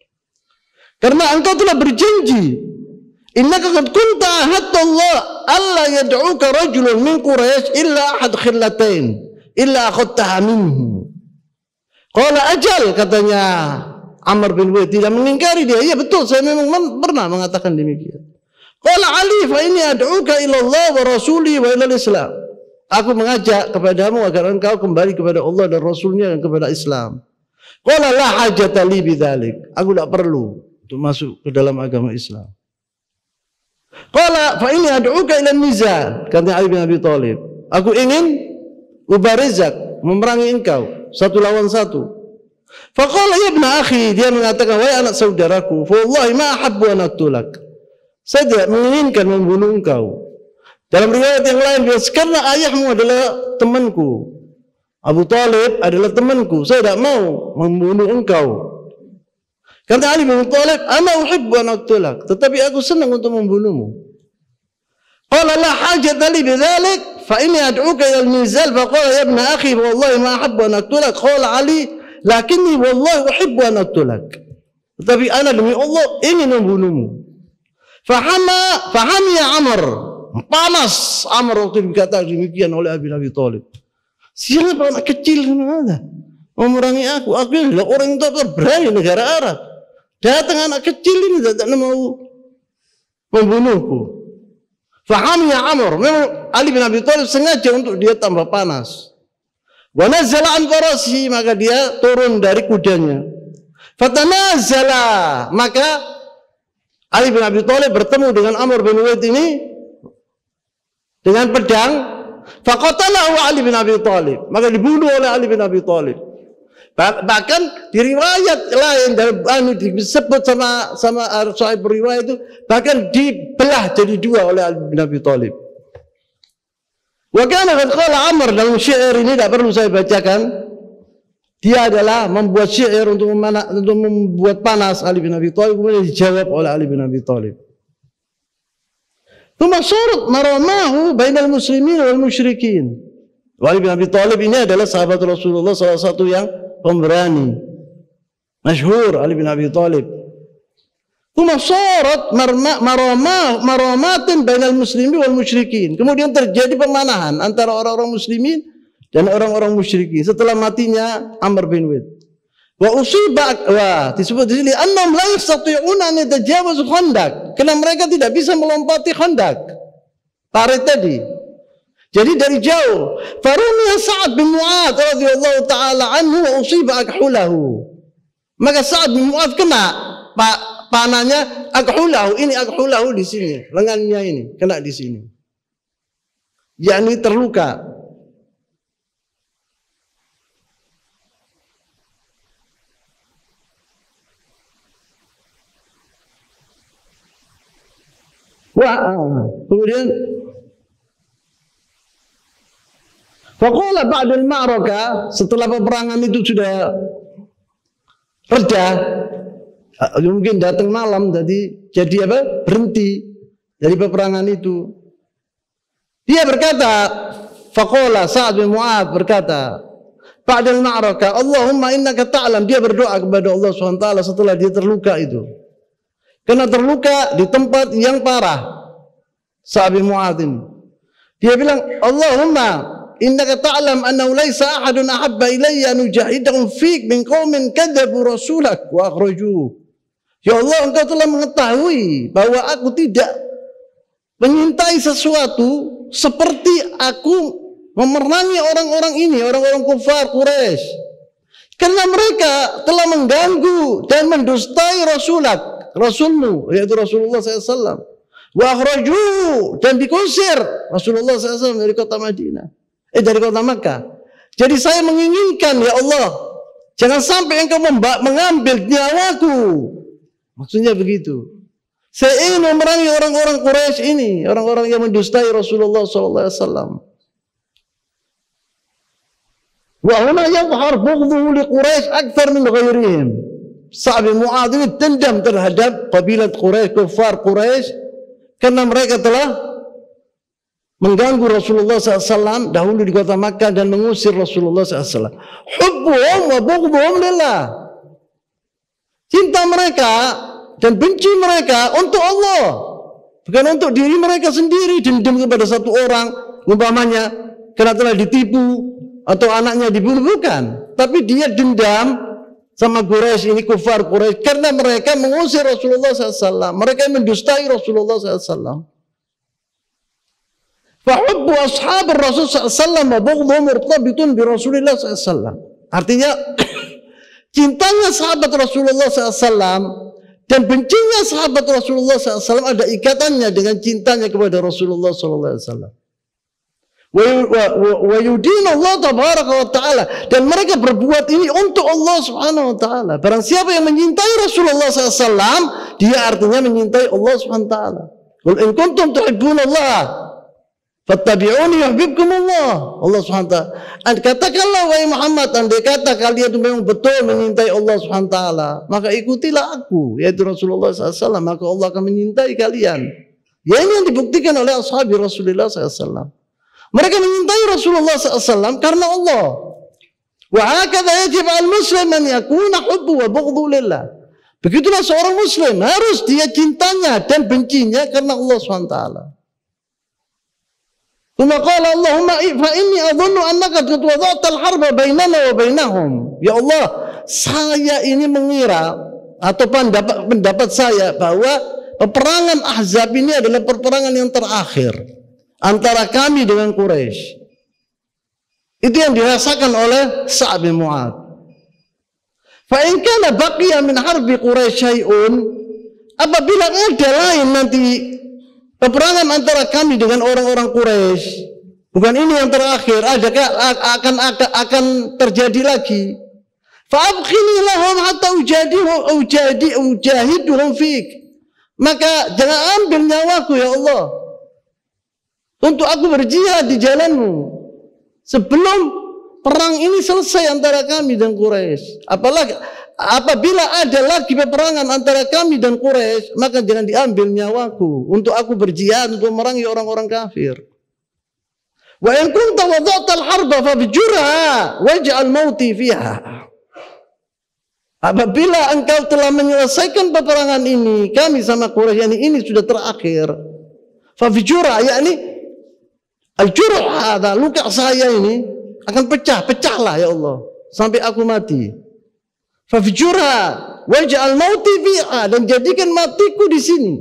Karena engkau telah berjanji, innaka qad kunta ahadta Allah alla yad'uka rajulun min Quraisy illa ahad khillatain illa akhadtaha minhu. Qala ajal, katanya Amr bin Wud tidak mengingkari dia. Ya betul, saya memang pernah mengatakan demikian. Qala Ali fa inni ad'uka ila Allah wa rasuli wa ila Islam. Aku mengajak kepadamu agar engkau kembali kepada Allah dan Rasulnya dan kepada Islam. Qala la hajata li bidzalik. Aku tidak perlu untuk masuk ke dalam agama Islam. Qala fa inni ad'uka ila nizal. Kata Ali bin Abi Thalib, aku ingin ubarizak, memerangi engkau satu lawan satu. Faqala ya ibn akhi, dia mengatakan, wahai anak saudaraku, fa wallahi ma ahabbu an aqtulak. Saya tidak menginginkan membunuh engkau. Dalam riwayat yang lain, dia karena ayahmu adalah temanku, Abu Talib adalah temanku, saya tidak mau membunuh engkau. Kata Ali bin Abi Thalib, ana uhibbu an aqtulak, tetapi aku senang untuk membunuhmu. Qala la hajata li bidzalik fa inni ad'uka ila al-mizal. Faqala ya ibn akhi wallahi ma ahabbu an aqtulak. Qala Ali lakinni wallahi uhibbu an aqtulak, tetapi ana demi Allah ingin membunuhmu. Fahama fahami ya Amr, panas Amr waktu dikatakan demikian oleh Abi Abi Thalib. Siapa anak kecil mana memerangi aku? Aku adalah orang yang terberani negara Arab. Datang anak kecil ini tidak mau membunuhku. Faham ya Amr. Memang Ali bin Abi Thalib sengaja untuk dia tambah panas. Wa nazala an farasi, maka dia turun dari kudanya. Fatanazala, maka Ali bin Abi Thalib bertemu dengan Amr bin Wud ini dengan pedang. Faqatalahu Ali bin Abi Thalib, maka dibunuh oleh Ali bin Abi Thalib. Bahkan di riwayat lain dan disebut sama sama sahih riwayat itu bahkan dibelah jadi dua oleh Ali bin Abi Thalib. Wa kana qad qala Amr, dalam syair ini tidak perlu saya bacakan. Dia adalah membuat syair untuk memana, untuk membuat panas Ali bin Abi Thalib, kemudian dijawab oleh Ali bin Abi Thalib. Tsumma surat maramahu bainal muslimin wal musyrikin. Ali bin Abi Thalib ini adalah sahabat Rasulullah, salah satu yang pemberani, masyhur Ali bin Abi Thalib. Tsumma surat maramah maramatin bainal muslimin wal musyrikin. Kemudian terjadi pemanahan antara orang-orang muslimin dan orang-orang musyrikin setelah matinya Amr bin Wud. Wa usiba, wa disebut di sini annahum la yastati'una an yatajawazu khandaq, karena mereka tidak bisa melompati khandaq, parit tadi. Jadi dari jauh. Farumiya Sa'ad bin Mu'adz radhiyallahu taala anhu wa usiba akhulahu. Maka Sa'ad bin Mu'adz kena pa, panahnya aghulahu, ini aghulahu di sini, lengannya ini kena di sini. Yakni terluka. Wah, kemudian faqala ba'da al-ma'raka, setelah peperangan itu sudah reda, mungkin datang malam, jadi jadi apa? Berhenti dari peperangan itu. Dia berkata, faqala Sa'ad bin Mu'adz berkata, ba'da al-ma'raka, Allahumma innaka ta'lam, dia berdoa kepada Allah subhanahu wa taala setelah dia terluka itu. Karena terluka di tempat yang parah. Sa'ad bin Mu'adz ini, dia bilang, Allahumma innaka ta'lam annahu laysa ahadun ahabba ilayya an ujahidahum fik min qaumin kadzabu rasulak wa akhrajuhu. Ya Allah, engkau telah mengetahui bahwa aku tidak menyintai sesuatu seperti aku memerangi orang-orang ini, orang-orang kufar Quraisy, karena mereka telah mengganggu dan mendustai rasulak, rasulmu, yaitu Rasulullah sallallahu alaihi wasallam, wa akhrajuhu, dan dikusir Rasulullah sallallahu alaihi wasallam dari kota Madinah. Eh dari kota Makkah. Jadi saya menginginkan, ya Allah, jangan sampai engkau mengambil nyawaku. Maksudnya begitu. Saya ingin memerangi orang-orang Quraisy ini, orang-orang yang mendustai Rasulullah sallallahu alaihi wasallam. Wa huna yadhhar bughdhuhu li Quraisy akthar min ghairihim. Sa'ad bin Mu'adz ini dendam terhadap kabilah Quraisy, kufar Quraisy, karena mereka telah mengganggu Rasulullah sallallahu alaihi wasallam dahulu di kota Makkah dan mengusir Rasulullah sallallahu alaihi wasallam. Hubbuhum wa bughdhuhum lillah. Cinta mereka dan benci mereka untuk Allah, bukan untuk diri mereka sendiri. Dendam kepada satu orang, umpamanya karena telah ditipu atau anaknya dibunuh, bukan. Tapi dia dendam sama Quraisy ini, kufar Quraisy, karena mereka mengusir Rasulullah sallallahu alaihi wasallam. Mereka mendustai Rasulullah sallallahu alaihi wasallam. Fahubbu ashab Rasul sallallahu alaihi wasallam wa bughdhum murtabitun bi Rasulillah sallallahu alaihi wasallam. Artinya cintanya sahabat Rasulullah sallallahu alaihi wasallam dan bencinya sahabat Rasulullah sallallahu alaihi wasallam ada ikatannya dengan cintanya kepada Rasulullah sallallahu alaihi wasallam. Wa yudin Allah tabaraka wa ta'ala, dan mereka berbuat ini untuk Allah subhanahu wa ta'ala. Barang siapa yang menyintai Rasulullah sallallahu alaihi wasallam, dia artinya menyintai Allah subhanahu wa ta'ala. Qul in kuntum tuhibbunallah fattabi'uni yuhibbukumullah. Allah subhanahu wa ta'ala, katakanlah wahai Muhammad, andai kata kalian itu memang betul menyintai Allah subhanahu wa ta'ala, maka ikutilah aku, yaitu Rasulullah sallallahu alaihi wasallam, maka Allah akan menyintai kalian. Ya, ini yang dibuktikan oleh ashabi Rasulullah sallallahu alaihi wasallam. Mereka menyintai Rasulullah sallallahu alaihi wasallam karena Allah. Wa hakadha yajib al-muslim an yakuna hubbu wa bughdhu lillah. Begitulah seorang muslim harus dia cintanya dan bencinya karena Allah subhanahu wa ta'ala. Thumma qala Allahumma fa inni adhunnu annaka qad wada'ta al-harba bainana wa bainahum. Ya Allah, saya ini mengira atau pendapat, pendapat saya bahwa peperangan Ahzab ini adalah peperangan yang terakhir antara kami dengan Quraisy. Itu yang dirasakan oleh Sa'ad bin Mu'adz. Fa in kana baqiya min harbi Quraisy syai'un, apabila ada lain nanti peperangan antara kami dengan orang-orang Quraisy, bukan ini yang terakhir, ada akan akan, akan terjadi lagi. Fa abkhini lahum hatta ujadihu ujadi ujahiduhum fik. Maka jangan ambil nyawaku ya Allah, untuk aku berjihad di jalanmu sebelum perang ini selesai antara kami dan Quraisy. Apalagi apabila ada lagi peperangan antara kami dan Quraisy, maka jangan diambil nyawaku untuk aku berjihad untuk memerangi orang-orang kafir. Wa in kunta wada'ta al-harba fa bijurha waj'al mauti fiha. Apabila engkau telah menyelesaikan peperangan ini, kami sama Quraisy ini, ini sudah terakhir. Fa bijurha, yakni al-jurh hadha, luka saya ini akan pecah, pecahlah ya Allah sampai aku mati. Fa bijurha waj'al mauti fiha, dan jadikan matiku di sini.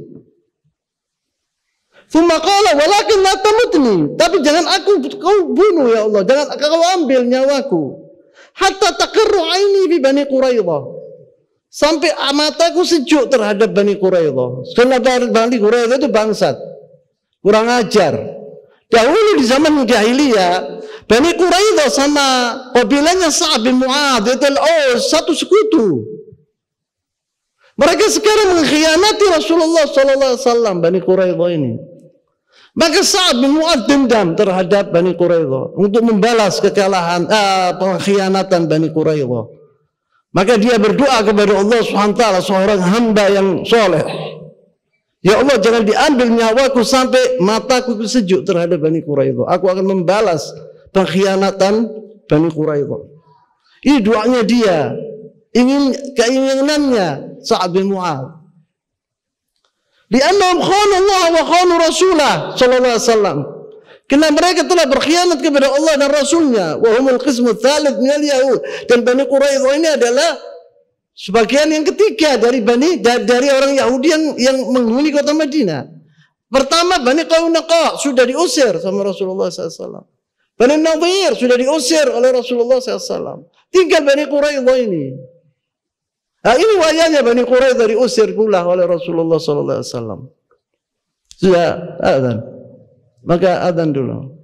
Tsumma qala walakin la tamutni, tapi jangan aku kau bunuh ya Allah, jangan kau ambil nyawaku. Hatta taqarru aini bi Bani Quraidah, sampai mataku sejuk terhadap Bani Quraidah. Karena Bani Quraidah itu bangsat, kurang ajar. Dahulu di zaman jahiliyah, Bani Quraidah sama kabilahnya Sa'ad bin Mu'adz itu oh satu sekutu. Mereka sekarang mengkhianati Rasulullah sallallahu alaihi wasallam, Bani Quraidah ini. Maka Sa'ad bin Mu'adz dendam terhadap Bani Quraidah untuk membalas kekalahan, ah, pengkhianatan Bani Quraidah. Maka dia berdoa kepada Allah Subhanahu wa taala, seorang hamba yang soleh. Ya Allah, jangan diambil nyawaku sampai mataku sejuk terhadap Bani Quraidah. Aku akan membalas pengkhianatan Bani Quraidah. Ini doanya dia, ingin keinginannya Sa'ad bin Mu'adz. Li'annahum khanu Allah wa khanu Rasulah sallallahu alaihi wasallam. Karena mereka telah berkhianat kepada Allah dan Rasulnya. Wa humul qismu tsalits minal Yahud. Dan Bani Quraidah ini adalah sebagian yang ketiga dari Bani dari orang Yahudi yang yang menghuni kota Madinah. Pertama Bani Qainuqa sudah diusir sama Rasulullah sallallahu alaihi wasallam. Bani Nadhir sudah diusir oleh Rasulullah sallallahu alaihi wasallam. Tinggal Bani Quraidah ini. Nah, ini wayahnya Bani Quraidah diusir pula oleh Rasulullah sallallahu alaihi wasallam. Sudah adzan. Maka adzan dulu.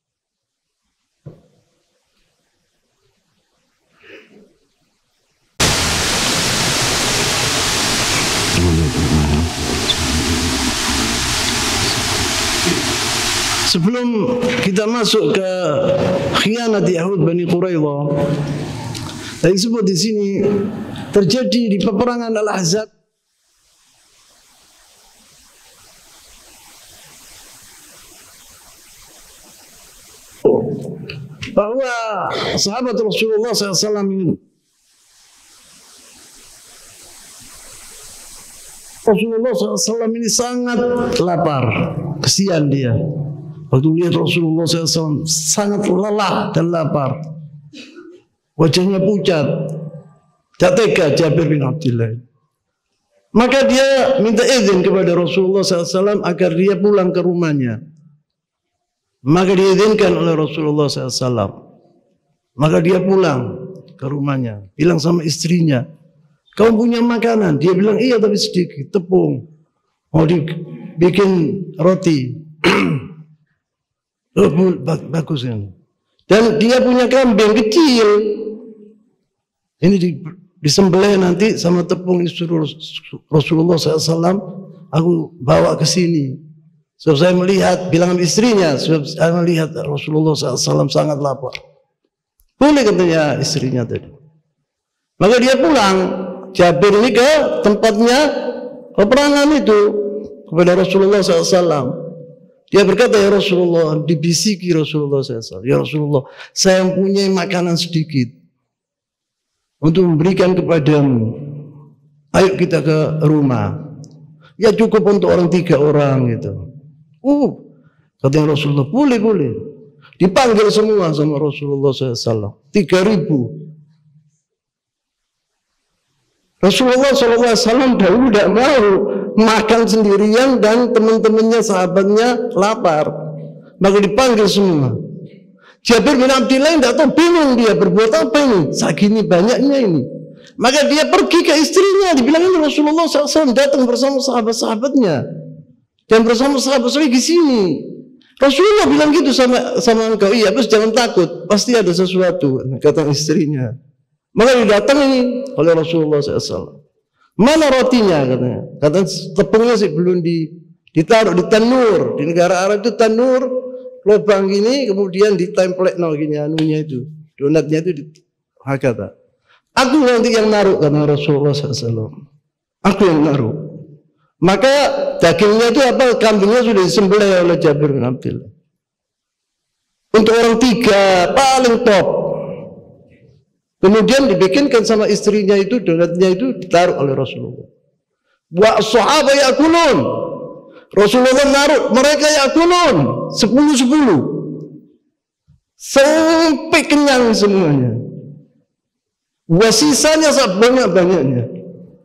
Sebelum kita masuk ke khianat Yahud Bani Quraidah, yang disebut di sini terjadi di peperangan Al-Ahzab. Bahwa sahabat Rasulullah sallallahu alaihi wasallam ini, Rasulullah sallallahu alaihi wasallam ini sangat lapar, kesian dia. Waktu lihat Rasulullah sallallahu alaihi wasallam sangat lelah dan lapar, wajahnya pucat, tak tega Jabir bin Abdullah. Maka dia minta izin kepada Rasulullah sallallahu alaihi wasallam agar dia pulang ke rumahnya. Maka diizinkan oleh Rasulullah sallallahu alaihi wasallam. Maka dia pulang ke rumahnya, bilang sama istrinya, "Kamu punya makanan?" Dia bilang, "Iya, tapi sedikit, tepung. Mau dibikin roti." Oh, bagus ini. Dan dia punya kambing kecil. Ini di, disembelih nanti sama tepung, disuruh Rasulullah sallallahu alaihi wasallam, "Aku bawa ke sini." Sebab saya melihat, bilang istrinya, sebab saya melihat Rasulullah sallallahu alaihi wasallam sangat lapar. Boleh katanya istrinya tadi. Maka dia pulang, Jabir ini ke tempatnya peperangan itu kepada Rasulullah sallallahu alaihi wasallam. Dia berkata, "Ya Rasulullah," dibisiki Rasulullah sallallahu alaihi wasallam, "Ya Rasulullah, saya mempunyai makanan sedikit untuk memberikan kepadamu. Ayo kita ke rumah. Ya cukup untuk orang tiga orang gitu." Uh, katanya Rasulullah, boleh, boleh. Dipanggil semua sama Rasulullah sallallahu alaihi wasallam. Tiga ribu. Rasulullah sallallahu alaihi wasallam dahulu tidak mau makan sendirian dan teman-temannya, sahabatnya lapar. Maka dipanggil semua. Jabir bin Abdullah tidak tahu, bingung dia berbuat apa ini. Segini banyaknya ini. Maka dia pergi ke istrinya. Dibilang ini Rasulullah sallallahu alaihi wasallam datang bersama sahabat-sahabatnya. Dan bersama sahabat-sahabat di sini. Rasulullah bilang gitu sama sama engkau. "Iya, terus jangan takut. Pasti ada sesuatu," kata istrinya. Maka didatangi oleh Rasulullah sallallahu alaihi wasallam. "Mana rotinya?" katanya. Katanya tepungnya sih belum di, ditaruh di tanur. Di negara Arab itu tanur, lubang gini, kemudian ditemplek no gini anunya itu. Donatnya itu di hakata. "Aku nanti yang naruh," kata Rasulullah sallallahu alaihi wasallam. "Aku yang naruh." Maka dagingnya itu apa? Kambingnya sudah disembelih oleh Jabir bin Abdullah. Untuk orang tiga, paling top. Kemudian dibikinkan sama istrinya itu, donatnya itu ditaruh oleh Rasulullah. Wa sahabat yakulun. Rasulullah naruh, mereka yakulun. Sepuluh-sepuluh. Sampai kenyang semuanya. Wasisanya sebanyak-banyaknya.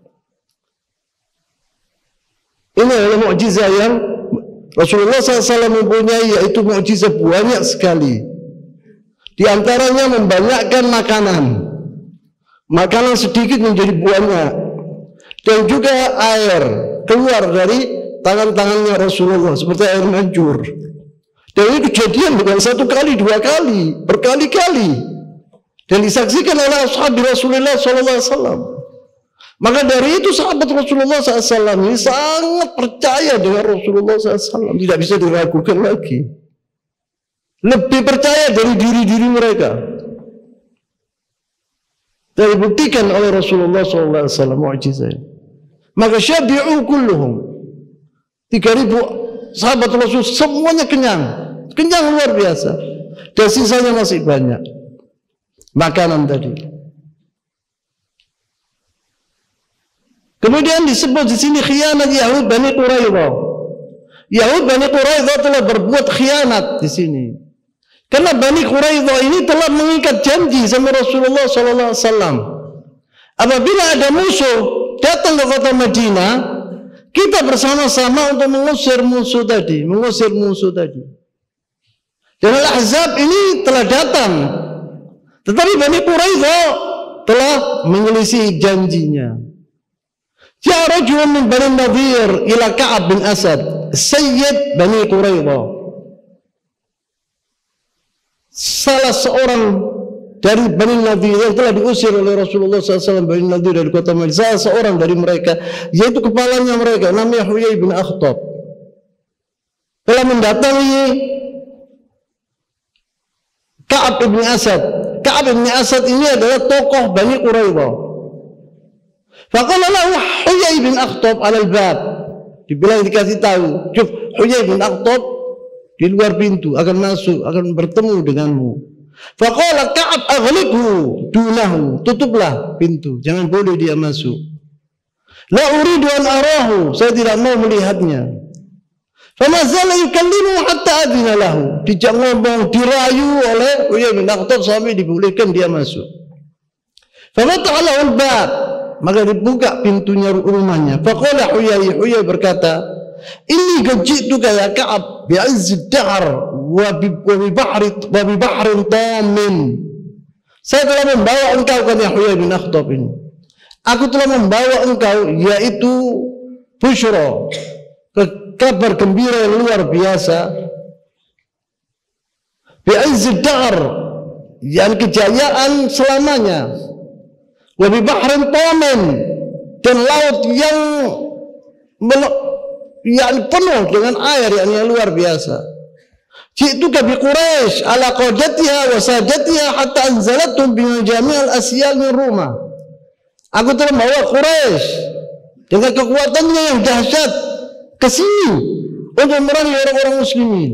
Ini adalah mukjizat yang Rasulullah sallallahu alaihi wasallam mempunyai, yaitu mukjizat banyak sekali. Di antaranya membanyakkan makanan. Makanan sedikit menjadi banyak. dan juga air keluar dari tangan-tangannya Rasulullah seperti air mancur. Dan ini kejadian bukan satu kali, dua kali, berkali-kali, dan disaksikan oleh ashab Rasulullah Sallallahu Alaihi Wasallam. Maka dari itu sahabat Rasulullah Sallallahu Alaihi Wasallam ini sangat percaya dengan Rasulullah Sallallahu Alaihi Wasallam, tidak bisa diragukan lagi. Lebih percaya dari diri-diri mereka. Dan dibuktikan oleh Rasulullah Sallallahu Alaihi Wasallam mukjizat. Maka syabi'u kulluhum, tiga ribu sahabat Rasul semuanya kenyang, kenyang luar biasa, dan sisanya masih banyak makanan tadi. Kemudian disebut di sini khianat Yahud Bani Quraidah. Yahud Bani Quraidah telah berbuat khianat di sini. Karena Bani Quraidah ini telah mengikat janji sama Rasulullah Sallallahu Alaihi Wasallam. Apabila ada musuh datang ke kota Madinah, kita bersama-sama untuk mengusir musuh tadi, mengusir musuh tadi. Dan Al-Ahzab ini telah datang, tetapi Bani Quraidah telah menyelisih janjinya. Ja'a rajulun min Bani Nadir ila Ka'ab bin Asad, Sayyid Bani Quraidah. Salah seorang dari Bani Nadir yang telah diusir oleh Rasulullah Sallallahu Alaihi Wasallam, Bani Nadir dari kota Madinah, salah seorang dari mereka, yaitu kepalanya mereka, namanya Huyai bin Akhtab, telah mendatangi Ka'ab bin Asad. Ka'ab bin Asad ini adalah tokoh Bani Quraidah. Faqala lahu Huyai bin Akhtab alal bab, dibilang, dikasih tahu, "Cuf, Huyai bin Akhtab di luar pintu akan masuk, akan bertemu denganmu." Faqala Ka'ab aghliqhu dunahu, tutuplah pintu, jangan boleh dia masuk. La uridu an arahu, saya tidak mau melihatnya. Fama zala yukallimu hatta adina lahu, dijak ngomong, dirayu oleh Huyai bin Akhtab sampai dibolehkan dia masuk. Fafataha lahu al-bab, maka dibuka pintunya rumahnya. Faqala Huyai, Huyai berkata, "Inni gaji'tuka ya Ka'ab bi'izzi dahr wa bi bahri wa bi bahrin tamin." Saya telah membawa engkau, kata Huyai bin Akhtab ini. Aku telah membawa engkau, yaitu busyra, kabar gembira yang luar biasa. Bi'izzi dahr, yang kejayaan selamanya. Wa bi bahrin tamin, dan laut yang yang penuh dengan air yang, yang luar biasa. Ji'tuka bi Quraisy ala qadatiha wa sadatiha hatta anzalatum bi jami'al asyal min Roma. Aku telah membawa Quraisy dengan kekuatannya yang dahsyat ke sini untuk memerangi orang-orang muslimin.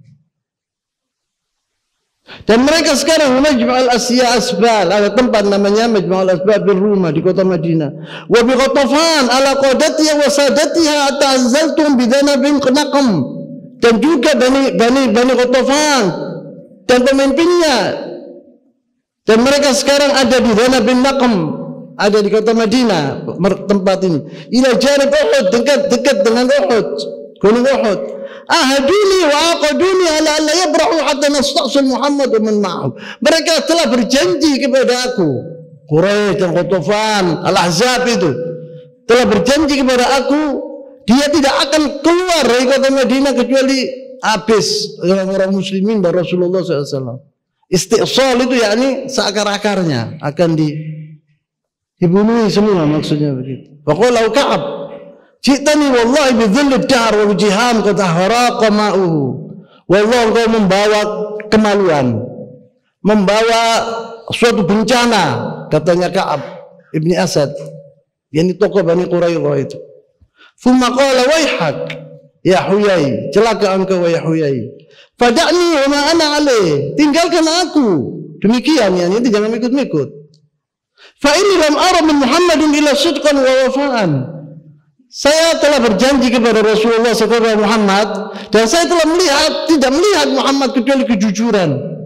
Dan mereka sekarang Majma'al Asya Asbal, ada tempat namanya Majma'al Asbal di Roma, di kota Madinah. Wa bi Ghatafan ala qadatiha wa sadatiha hatta anzaltum bi dhanabin qanaqam, dan juga Bani Bani Bani Ghatafan dan pemimpinnya, dan mereka sekarang ada di Dhanabin Naqam, ada di kota Madinah tempat ini. Ila janib Uhud, dekat-dekat dengan Uhud, gunung Uhud. Ahaduni wa aqaduni ala alla yabrahu hatta nasta'sul Muhammad wa man ma'ahu. Mereka telah berjanji kepada aku, Quraisy dan Ghatafan, Al-Ahzab itu telah berjanji kepada aku, dia tidak akan keluar dari kota Madinah kecuali habis orang-orang muslimin dan Rasulullah shallallahu alaihi wasallam. Istiqsal itu yakni seakar-akarnya akan di dibunuhi semua, maksudnya begitu. Faqala Ka'ab, "Jitani wallahi bi dhilli ad-dahr wa jiham qad haraqa ma'uhu." Wallahi engkau membawa kemaluan, membawa suatu bencana, katanya Ka'ab ibni Asad, yakni tokoh Bani Quraidah itu. Thumma qala waihak ya Huyai, celaka engkau ya Huyai. Fada'ni wa ma ana alaih, tinggalkan aku. Demikian ya, ini jangan ikut-ikut. Fa inni lam ara min Muhammadin illa sidqan wa wafa'an. Saya telah berjanji kepada Rasulullah sallallahu alaihi Muhammad, dan saya telah melihat, tidak melihat Muhammad kecuali kejujuran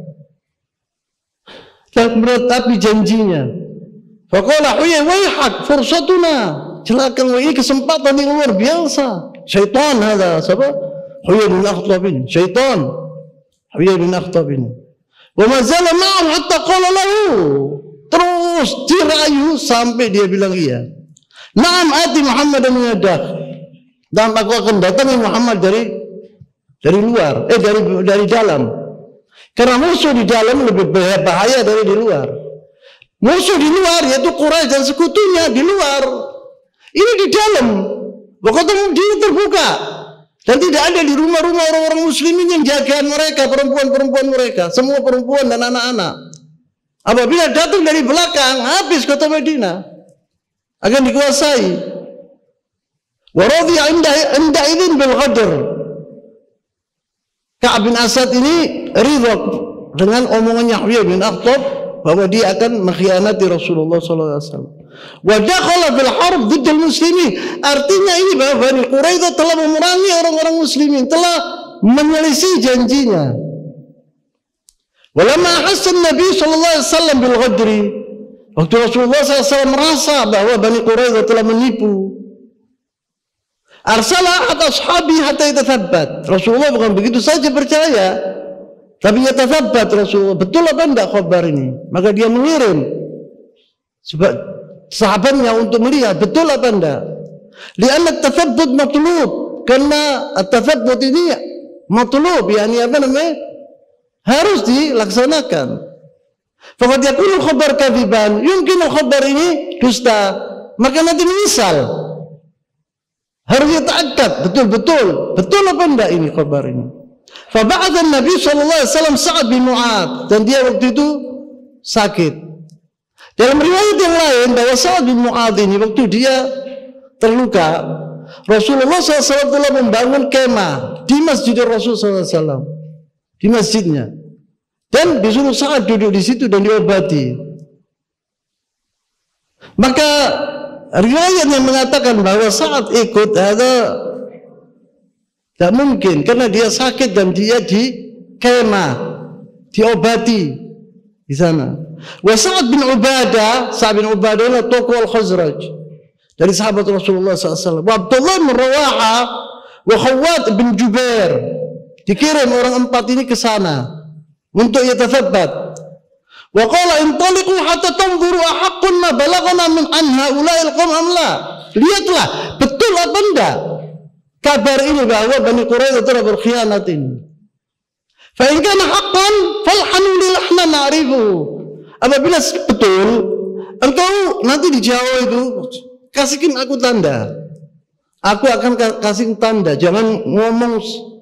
dan meratapi janjinya. Faqala Huyai waihak fursatuna, celaka, ini kesempatan yang luar biasa. Syaitan ada, siapa? Huyai bin Akhtab ini, syaitan. Huyai bin Akhtab ini. Wa ma zala ma'ahu hatta qala lahu, terus dirayu sampai dia bilang iya. Naam ati Muhammad dan menyadak. Dan aku akan datangi Muhammad dari dari luar, eh dari dari dalam. Karena musuh di dalam lebih bahaya dari di luar. Musuh di luar yaitu Quraisy dan sekutunya di luar. Ini di dalam. Waktu dia terbuka. Dan tidak ada di rumah-rumah orang-orang muslimin yang jagaan mereka, perempuan-perempuan mereka, semua perempuan dan anak-anak. Apabila datang dari belakang, habis kota Madinah akan dikuasai. Wa radiya inda idzin bil ghadr. Ka'ab bin Asad ini ridha dengan omongannya Huyai bin Akhtab bahwa dia akan mengkhianati Rasulullah sallallahu alaihi wasallam. Wa dakhala bil harb ضد muslimin. Artinya ini bahwa Bani Quraidah telah memerangi orang-orang muslimin, telah menyelisih janjinya. Walamma hasan Nabi sallallahu alaihi wasallam bil ghadri. Waktu Rasulullah sallallahu alaihi wasallam merasa bahwa Bani Quraidah telah menipu, arsala atas ashabi hatta yatathabbat. Rasulullah bukan begitu saja percaya, tapi yatathabbat Rasulullah, betul apa enggak khabar ini? Maka dia mengirim sahabatnya untuk melihat betul apa enggak. Lianna at-tathabbut matlub, karena at-tathabbut ini matlub, yakni apa namanya? Harus dilaksanakan. Faqad yakunu khabar kadziban, yumkin khabar ini dusta, maka nanti menyesal. Harus dita'akkad betul-betul, betul apa enggak ini khabar ini. Fa ba'atha Nabi sallallahu alaihi wasallam Sa'ad bin Mu'adz, dan dia waktu itu sakit. Dalam riwayat yang lain bahwa Sa'ad bin Mu'adz ini waktu dia terluka, Rasulullah sallallahu alaihi wasallam telah membangun kemah di Masjid Rasul sallallahu alaihi wasallam, di masjidnya, dan disuruh Sa'ad duduk di situ dan diobati. Maka riwayat yang mengatakan bahwa Sa'ad ikut ada tidak mungkin, karena dia sakit dan dia di kemah, diobati di sana. Wa Sa'ad bin Ubadah, Sa'ad bin Ubadah adalah tokoh Al-Khazraj dari sahabat Rasulullah sallallahu alaihi wasallam. Wa Abdullah bin Rawaha wa Khawwat bin Jubair, dikirim orang empat ini ke sana untuk yatathabbat. Wa qala intaliqu hatta tanzuru ahaqqun ma balaghana min an haula'il qawm am la. Lihatlah betul apa enggak kabar ini bahwa Bani Quraidah telah berkhianat ini. Fa in kana haqqan falhamdulillah na'rifu. Apabila betul, engkau nanti dijawab itu kasihkan aku tanda. Aku akan kasih tanda. Jangan ngomong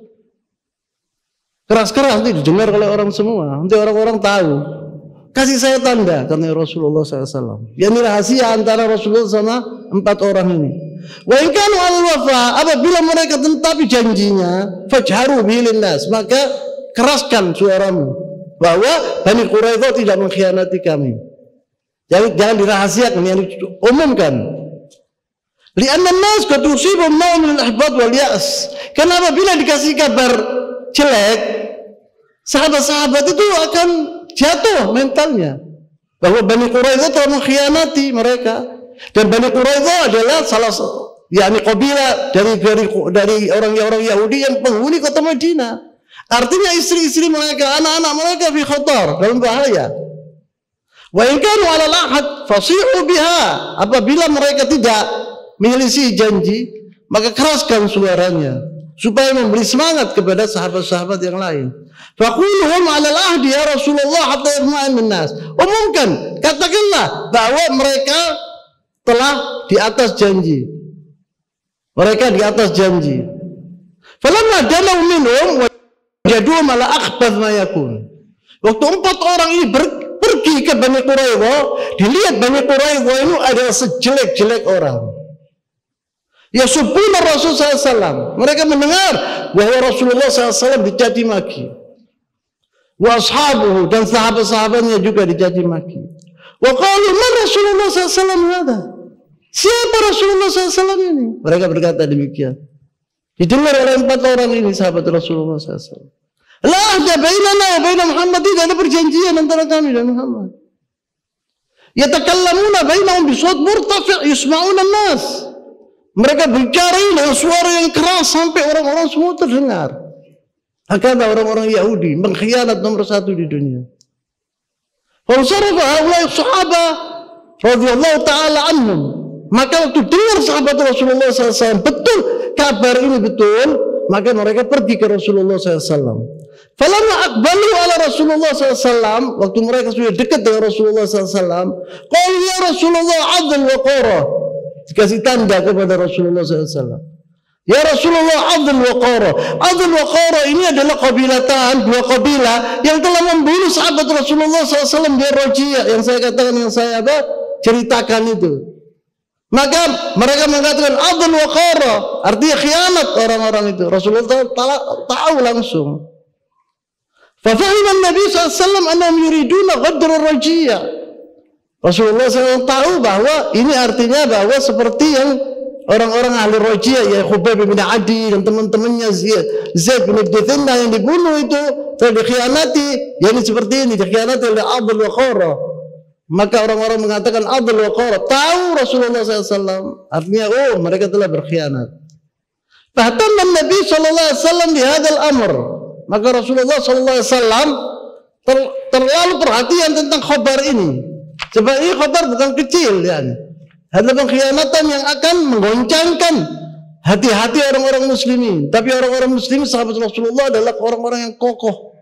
keras-keras, nanti didengar oleh orang semua. Nanti orang-orang tahu. Kasih saya tanda, kata Rasulullah sallallahu alaihi wasallam. Yang rahasia antara Rasulullah sama empat orang ini. Wa in kanu al-wafa, apabila mereka tetapi janjinya, fajharu bihi linnas, maka keraskan suaramu bahwa Bani Quraidah tidak mengkhianati kami. Jangan, jangan dirahasiakan, yang diumumkan. Li'anna an-nas qad tusibum naw'un min al-ihbat wal ya's. Karena apabila dikasih kabar jelek, sahabat-sahabat itu akan jatuh mentalnya bahwa Bani Quraidah telah mengkhianati mereka. Dan Bani Quraidah adalah salah satu, yakni kabilah dari dari dari orang-orang Yahudi yang penghuni kota Madinah. Artinya istri-istri mereka, anak-anak mereka fi khatar, dalam bahaya. Wa in kanu 'ala al-ahad fasihu biha. Apabila mereka tidak menyelisih janji, maka keraskan suaranya supaya memberi semangat kepada sahabat-sahabat yang lain. Faquluhum 'ala al-ahdi ya Rasulullah hatta yatma'inna an-nas. Umumkan, katakanlah bahwa mereka telah di atas janji. Mereka di atas janji. Falamma dalaw minhum wajadu mala akhbath ma yakun. Waktu empat orang ini ber, pergi ke Bani Quraidah, dilihat Bani Quraidah itu adalah sejelek-jelek orang. Ya subhana Rasul sallallahu alaihi wasallam. Mereka mendengar bahwa Rasulullah sallallahu alaihi wasallam dicaci maki. Wa ashabuhu, dan sahabat-sahabatnya juga dicaci maki. Wa qalu man Rasulullah sallallahu alaihi wasallam hada? Siapa Rasulullah sallallahu alaihi wasallam ini? Mereka berkata demikian. Didengar oleh empat orang ini sahabat Rasulullah sallallahu alaihi wasallam. La ahda bainana wa baina Muhammad, tidak ada perjanjian antara kami dan Muhammad. Yatakallamuna bainahum bi sawt murtafi' yusma'una an-nas. Mereka bicara dengan suara yang keras sampai orang-orang semua terdengar. Akhirnya orang-orang Yahudi mengkhianat nomor satu di dunia. Fansarafa haulai sahabat radhiyallahu ta'ala anhum. Maka waktu dengar sahabat Rasulullah shallallahu alaihi wasallam betul kabar ini betul, maka mereka pergi ke Rasulullah shallallahu alaihi wasallam. Falamma aqbalu ala Rasulullah shallallahu alaihi wasallam, waktu mereka sudah dekat dengan Rasulullah shallallahu alaihi wasallam, qalu ya Rasulullah adl wa qara. Dikasih tanda kepada Rasulullah shallallahu alaihi wasallam. Ya Rasulullah adl wa qara. Adl wa qara ini adalah kabilatan, dua kabilah yang telah membunuh sahabat Rasulullah shallallahu alaihi wasallam di Rajiyah, yang saya katakan, yang saya apa, ceritakan itu. Maka mereka mengatakan adl wa qara, artinya khianat orang-orang itu. Rasulullah tahu langsung. Fafahim Nabi shallallahu alaihi wasallam annahum yuriduna ghadr ar-Rajiyah. Rasulullah shallallahu alaihi wasallam tahu bahwa ini artinya bahwa seperti yang orang-orang ahli Rajiyah, ya Khubayb bin Adi dan teman-temannya Zaid bin Dithinna yang dibunuh itu telah dikhianati, yakni seperti ini, dikhianati oleh adl wa qara. Maka orang-orang mengatakan adl wa qara, tahu Rasulullah shallallahu alaihi wasallam, artinya oh mereka telah berkhianat. Fahtamma Nabi shallallahu alaihi wasallam di hadzal amr. Maka Rasulullah shallallahu alaihi wasallam ter, terlalu perhatian tentang khabar ini. Sebab ini khabar bukan kecil, yani. Adalah pengkhianatan yang akan menggoncangkan hati-hati orang-orang muslimin. Tapi orang-orang muslimin sahabat Rasulullah adalah orang-orang yang kokoh.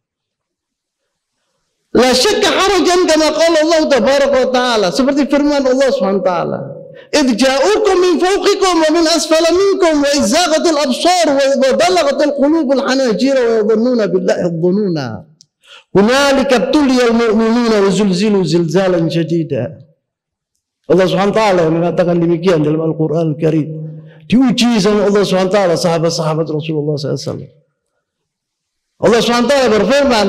La syakka harajan kama qala Allah tabaraka wa ta'ala, seperti firman Allah Subhanahu wa taala, "Idh ja'ukum min fawqikum wa min asfala minkum wa idh zaghatil absar wa balaghatil qulubul hanajir wa yadhunnuna billahi adh-dhununa. Hunalika ibtuliyal mu'minuna wa zulzilu zilzalan shadida." Allah subhanahu wa taala mengatakan demikian dalam Al-Qur'an Al-Karim. Diuji sama Allah subhanahu wa taala sahabat-sahabat Rasulullah shallallahu alaihi wasallam. Allah subhanahu wa taala berfirman,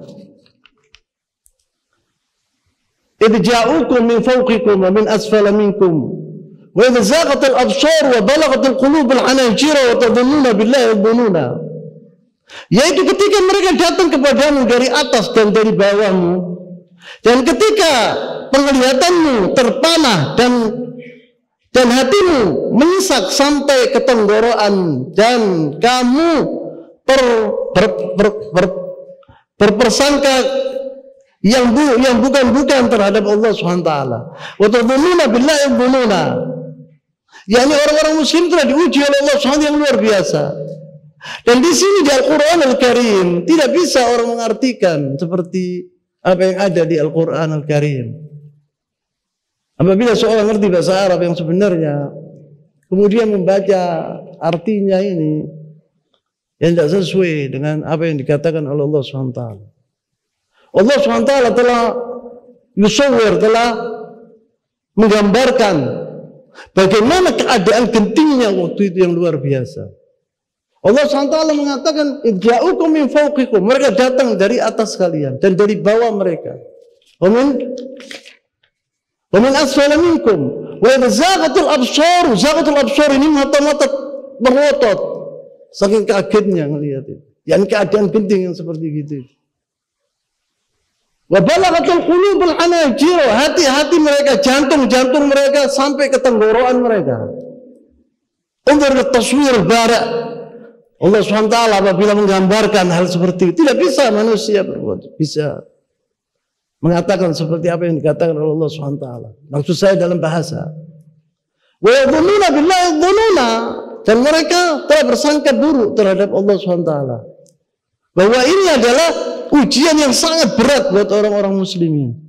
"Idh ja'ukum min fawqikum wa min asfala minkum wa idh zaghatil absar wa balaghatil qulubul hanajir wa tadhunnuna billahi adh-dhununa." Yaitu ketika mereka datang kepadamu dari atas dan dari bawahmu, dan ketika penglihatanmu terpanah dan dan hatimu menyesak sampai ke tenggorokan, dan kamu per, ber, ber, ber, berpersangka yang bu, yang bukan-bukan terhadap Allah subhanahu wa taala. Wa tadhunnuna billahi adh-dhununa. yakni orang-orang muslim telah diuji oleh Allah subhanahu wa taala yang luar biasa. Dan di sini di Al-Qur'an Al-Karim tidak bisa orang mengartikan seperti apa yang ada di Al-Qur'an Al-Karim. Apabila seorang mengerti bahasa Arab yang sebenarnya, kemudian membaca artinya ini yang tidak sesuai dengan apa yang dikatakan oleh Allah subhanahu wa taala. Allah subhanahu wa taala telah yusawwir, telah menggambarkan bagaimana keadaan gentingnya waktu itu yang luar biasa. Allah subhanahu wa taala mengatakan, "Ja'ukum min fawqikum." Mereka datang dari atas kalian dan dari bawah mereka. Wa min wa min asfala minkum. Wa idza zaghatil absar, zaghatul absar ini mata-mata merotot saking kagetnya melihat itu. Yang keadaan genting yang seperti gitu. Wa balaghatul qulubul hanajir, hati-hati mereka, jantung-jantung mereka sampai ke tenggorokan mereka. Unzur at-taswir bara'. Allah subhanahu wa taala apabila menggambarkan hal seperti itu, tidak bisa manusia berbuat, bisa mengatakan seperti apa yang dikatakan oleh Allah subhanahu wa taala. Maksud saya dalam bahasa. Wa yadhunnuna billahi dhununa, dan mereka telah bersangka buruk terhadap Allah subhanahu wa taala. Bahwa ini adalah ujian yang sangat berat buat orang-orang muslimin.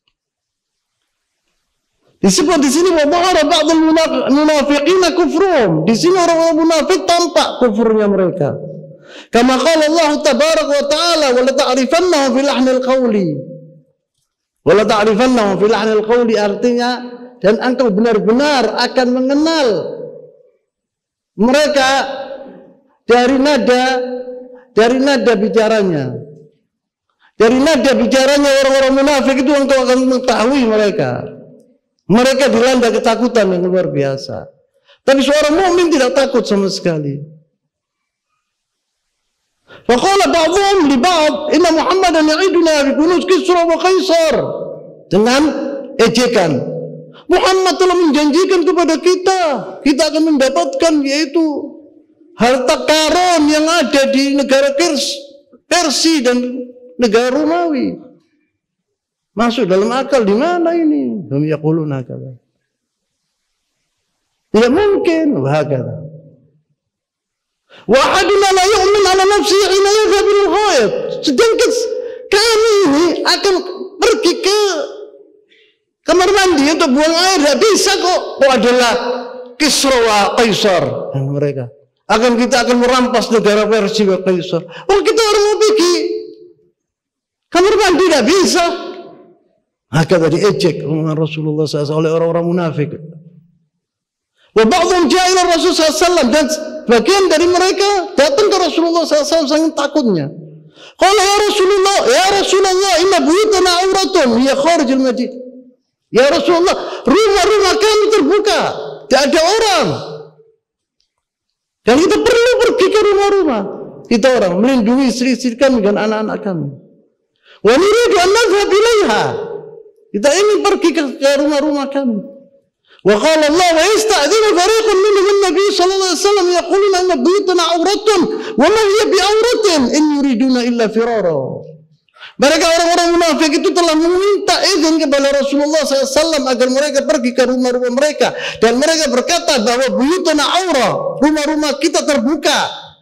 Disebut di sini wa dhahara ba'dul munafiqina kufruhum. Di sini orang-orang munafik tampak kufurnya mereka. Kama qala Allah tabaraka wa ta'ala, wa la ta'rifannahum fi lahnil qawli. Wa la ta'rifannahum fi lahnil qawli artinya, dan engkau benar-benar akan mengenal mereka dari nada dari nada bicaranya. Dari nada bicaranya orang-orang munafik itu engkau akan mengetahui mereka. Mereka dilanda ketakutan yang luar biasa. Tapi seorang mukmin tidak takut sama sekali. Faqala ba'dhum li ba'd, "Inna Muhammadan ya'iduna bi kunuz Kisra wa Kaisar." Dengan ejekan. Muhammad telah menjanjikan kepada kita, kita akan mendapatkan yaitu harta karun yang ada di negara Persia dan negara Romawi. Masuk dalam akal di mana ini? Hum yaquluna kadza. Tidak mungkin. Wahakala. Wa ahaduna la yu'min ala nafsihi hina yadhhabul ghaib. Sedangkan kami ini akan pergi ke kamar mandi untuk buang air, tidak bisa kok. Oh adalah Kisra wa Kaisar. Dan mereka akan kita akan merampas negara Persia wa Kaisar. Oh kita orang mau pergi kamar mandi tidak bisa. Maka tadi ejek omongan Rasulullah shallallahu alaihi wasallam oleh orang-orang munafik. Wa ba'dhum ja'a ila Rasul sallallahu alaihi wasallam, dan bagian dari mereka datang ke Rasulullah shallallahu alaihi wasallam sangat takutnya. Qala ya Rasulullah, ya Rasulullah, inna buyutana auratun hiya kharijul Madinah. Ya Rasulullah, rumah-rumah kami terbuka, tidak ada orang. Dan kita perlu pergi ke rumah-rumah kita orang, melindungi istri-istri kami dan anak-anak kami. Wa nuridu an nadhhab ilaiha. Kita ingin pergi ke rumah-rumah kami. Wa qala Allah wa yasta'dhinu fariqun minhum an-nabiy sallallahu alaihi wasallam yaquluna inna buyutana auratun wa ma hiya bi'auratin in yuriduna illa firara. Mereka orang-orang munafik itu telah meminta izin kepada Rasulullah shallallahu alaihi wasallam agar mereka pergi ke rumah-rumah mereka, dan mereka berkata bahwa buyutuna aura, rumah-rumah kita terbuka.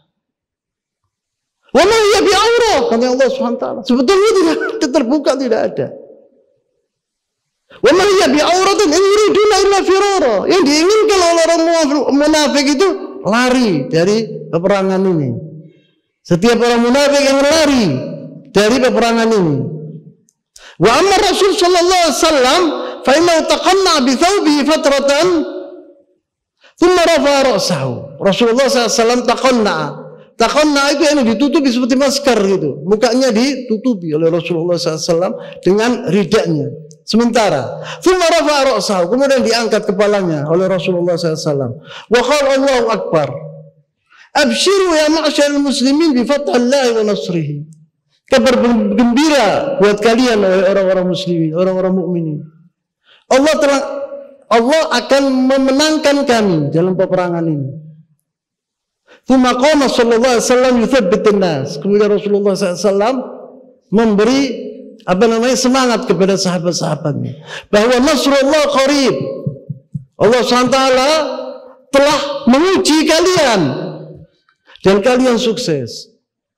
Wa ma hiya bi'aura, kata Allah Subhanahu wa taala. Sebetulnya tidak terbuka, tidak ada. Wa ma hiya bi'auratin in yuriduna illa firara. Yang diinginkan oleh orang munafik itu lari dari peperangan ini. Setiap orang munafik yang lari dari peperangan ini. Wa amma Rasul sallallahu alaihi wasallam fa innahu taqanna bi thawbihi fatratan thumma rafa'a ra'sahu. Rasulullah sallallahu alaihi wasallam taqanna. Taqanna itu yang ditutupi seperti masker gitu. Mukanya ditutupi oleh Rasulullah sallallahu alaihi wasallam dengan ridanya. Sementara thumma rafa'a ra'sahu, kemudian diangkat kepalanya oleh Rasulullah sallallahu alaihi wasallam. Wa qala Allahu akbar. Abshiru ya ma'syarul muslimin bi fathillahi wa nasrihi. Kabar gembira buat kalian oleh orang-orang muslimin, orang-orang mukminin. Allah telah Allah akan memenangkan kami dalam peperangan ini. Tsumma qama sallallahu alaihi wasallam yuthabbitun nas. Kemudian Rasulullah sallallahu alaihi wasallam memberi apa namanya semangat kepada sahabat-sahabatnya bahwa nasrullah qarib. Allah subhanahu wa taala telah menguji kalian dan kalian sukses.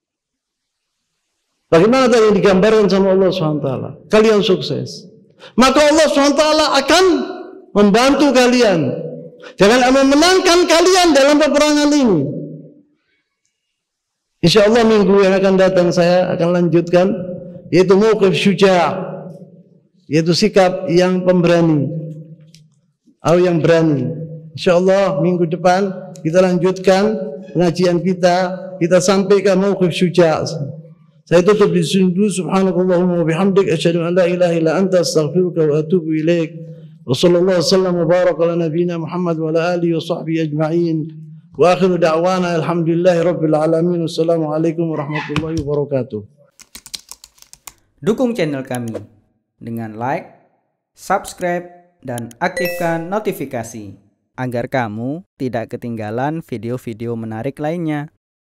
Bagaimana tadi digambarkan sama Allah subhanahu wa taala? Kalian sukses. Maka Allah subhanahu wa taala akan membantu kalian dan akan memenangkan kalian dalam peperangan ini. Insyaallah minggu yang akan datang saya akan lanjutkan, yaitu mauqif syuja', yaitu sikap yang pemberani atau yang berani. Insyaallah minggu depan kita lanjutkan pengajian kita, kita sampaikan mauqif syuja'. Saya tutup di sini dulu. Subhanakallahumma wa bihamdik asyhadu an la ilaha illa anta astaghfiruka wa atubu ilaik. Wa sallallahu wasallam wa baraka ala nabiyyina Muhammad wa ala alihi wa sahbihi ajma'in. Wa akhiru da'wana alhamdulillahi rabbil alamin. Wassalamualaikum warahmatullahi wabarakatuh. Dukung channel kami dengan like, subscribe, dan aktifkan notifikasi agar kamu tidak ketinggalan video-video menarik lainnya.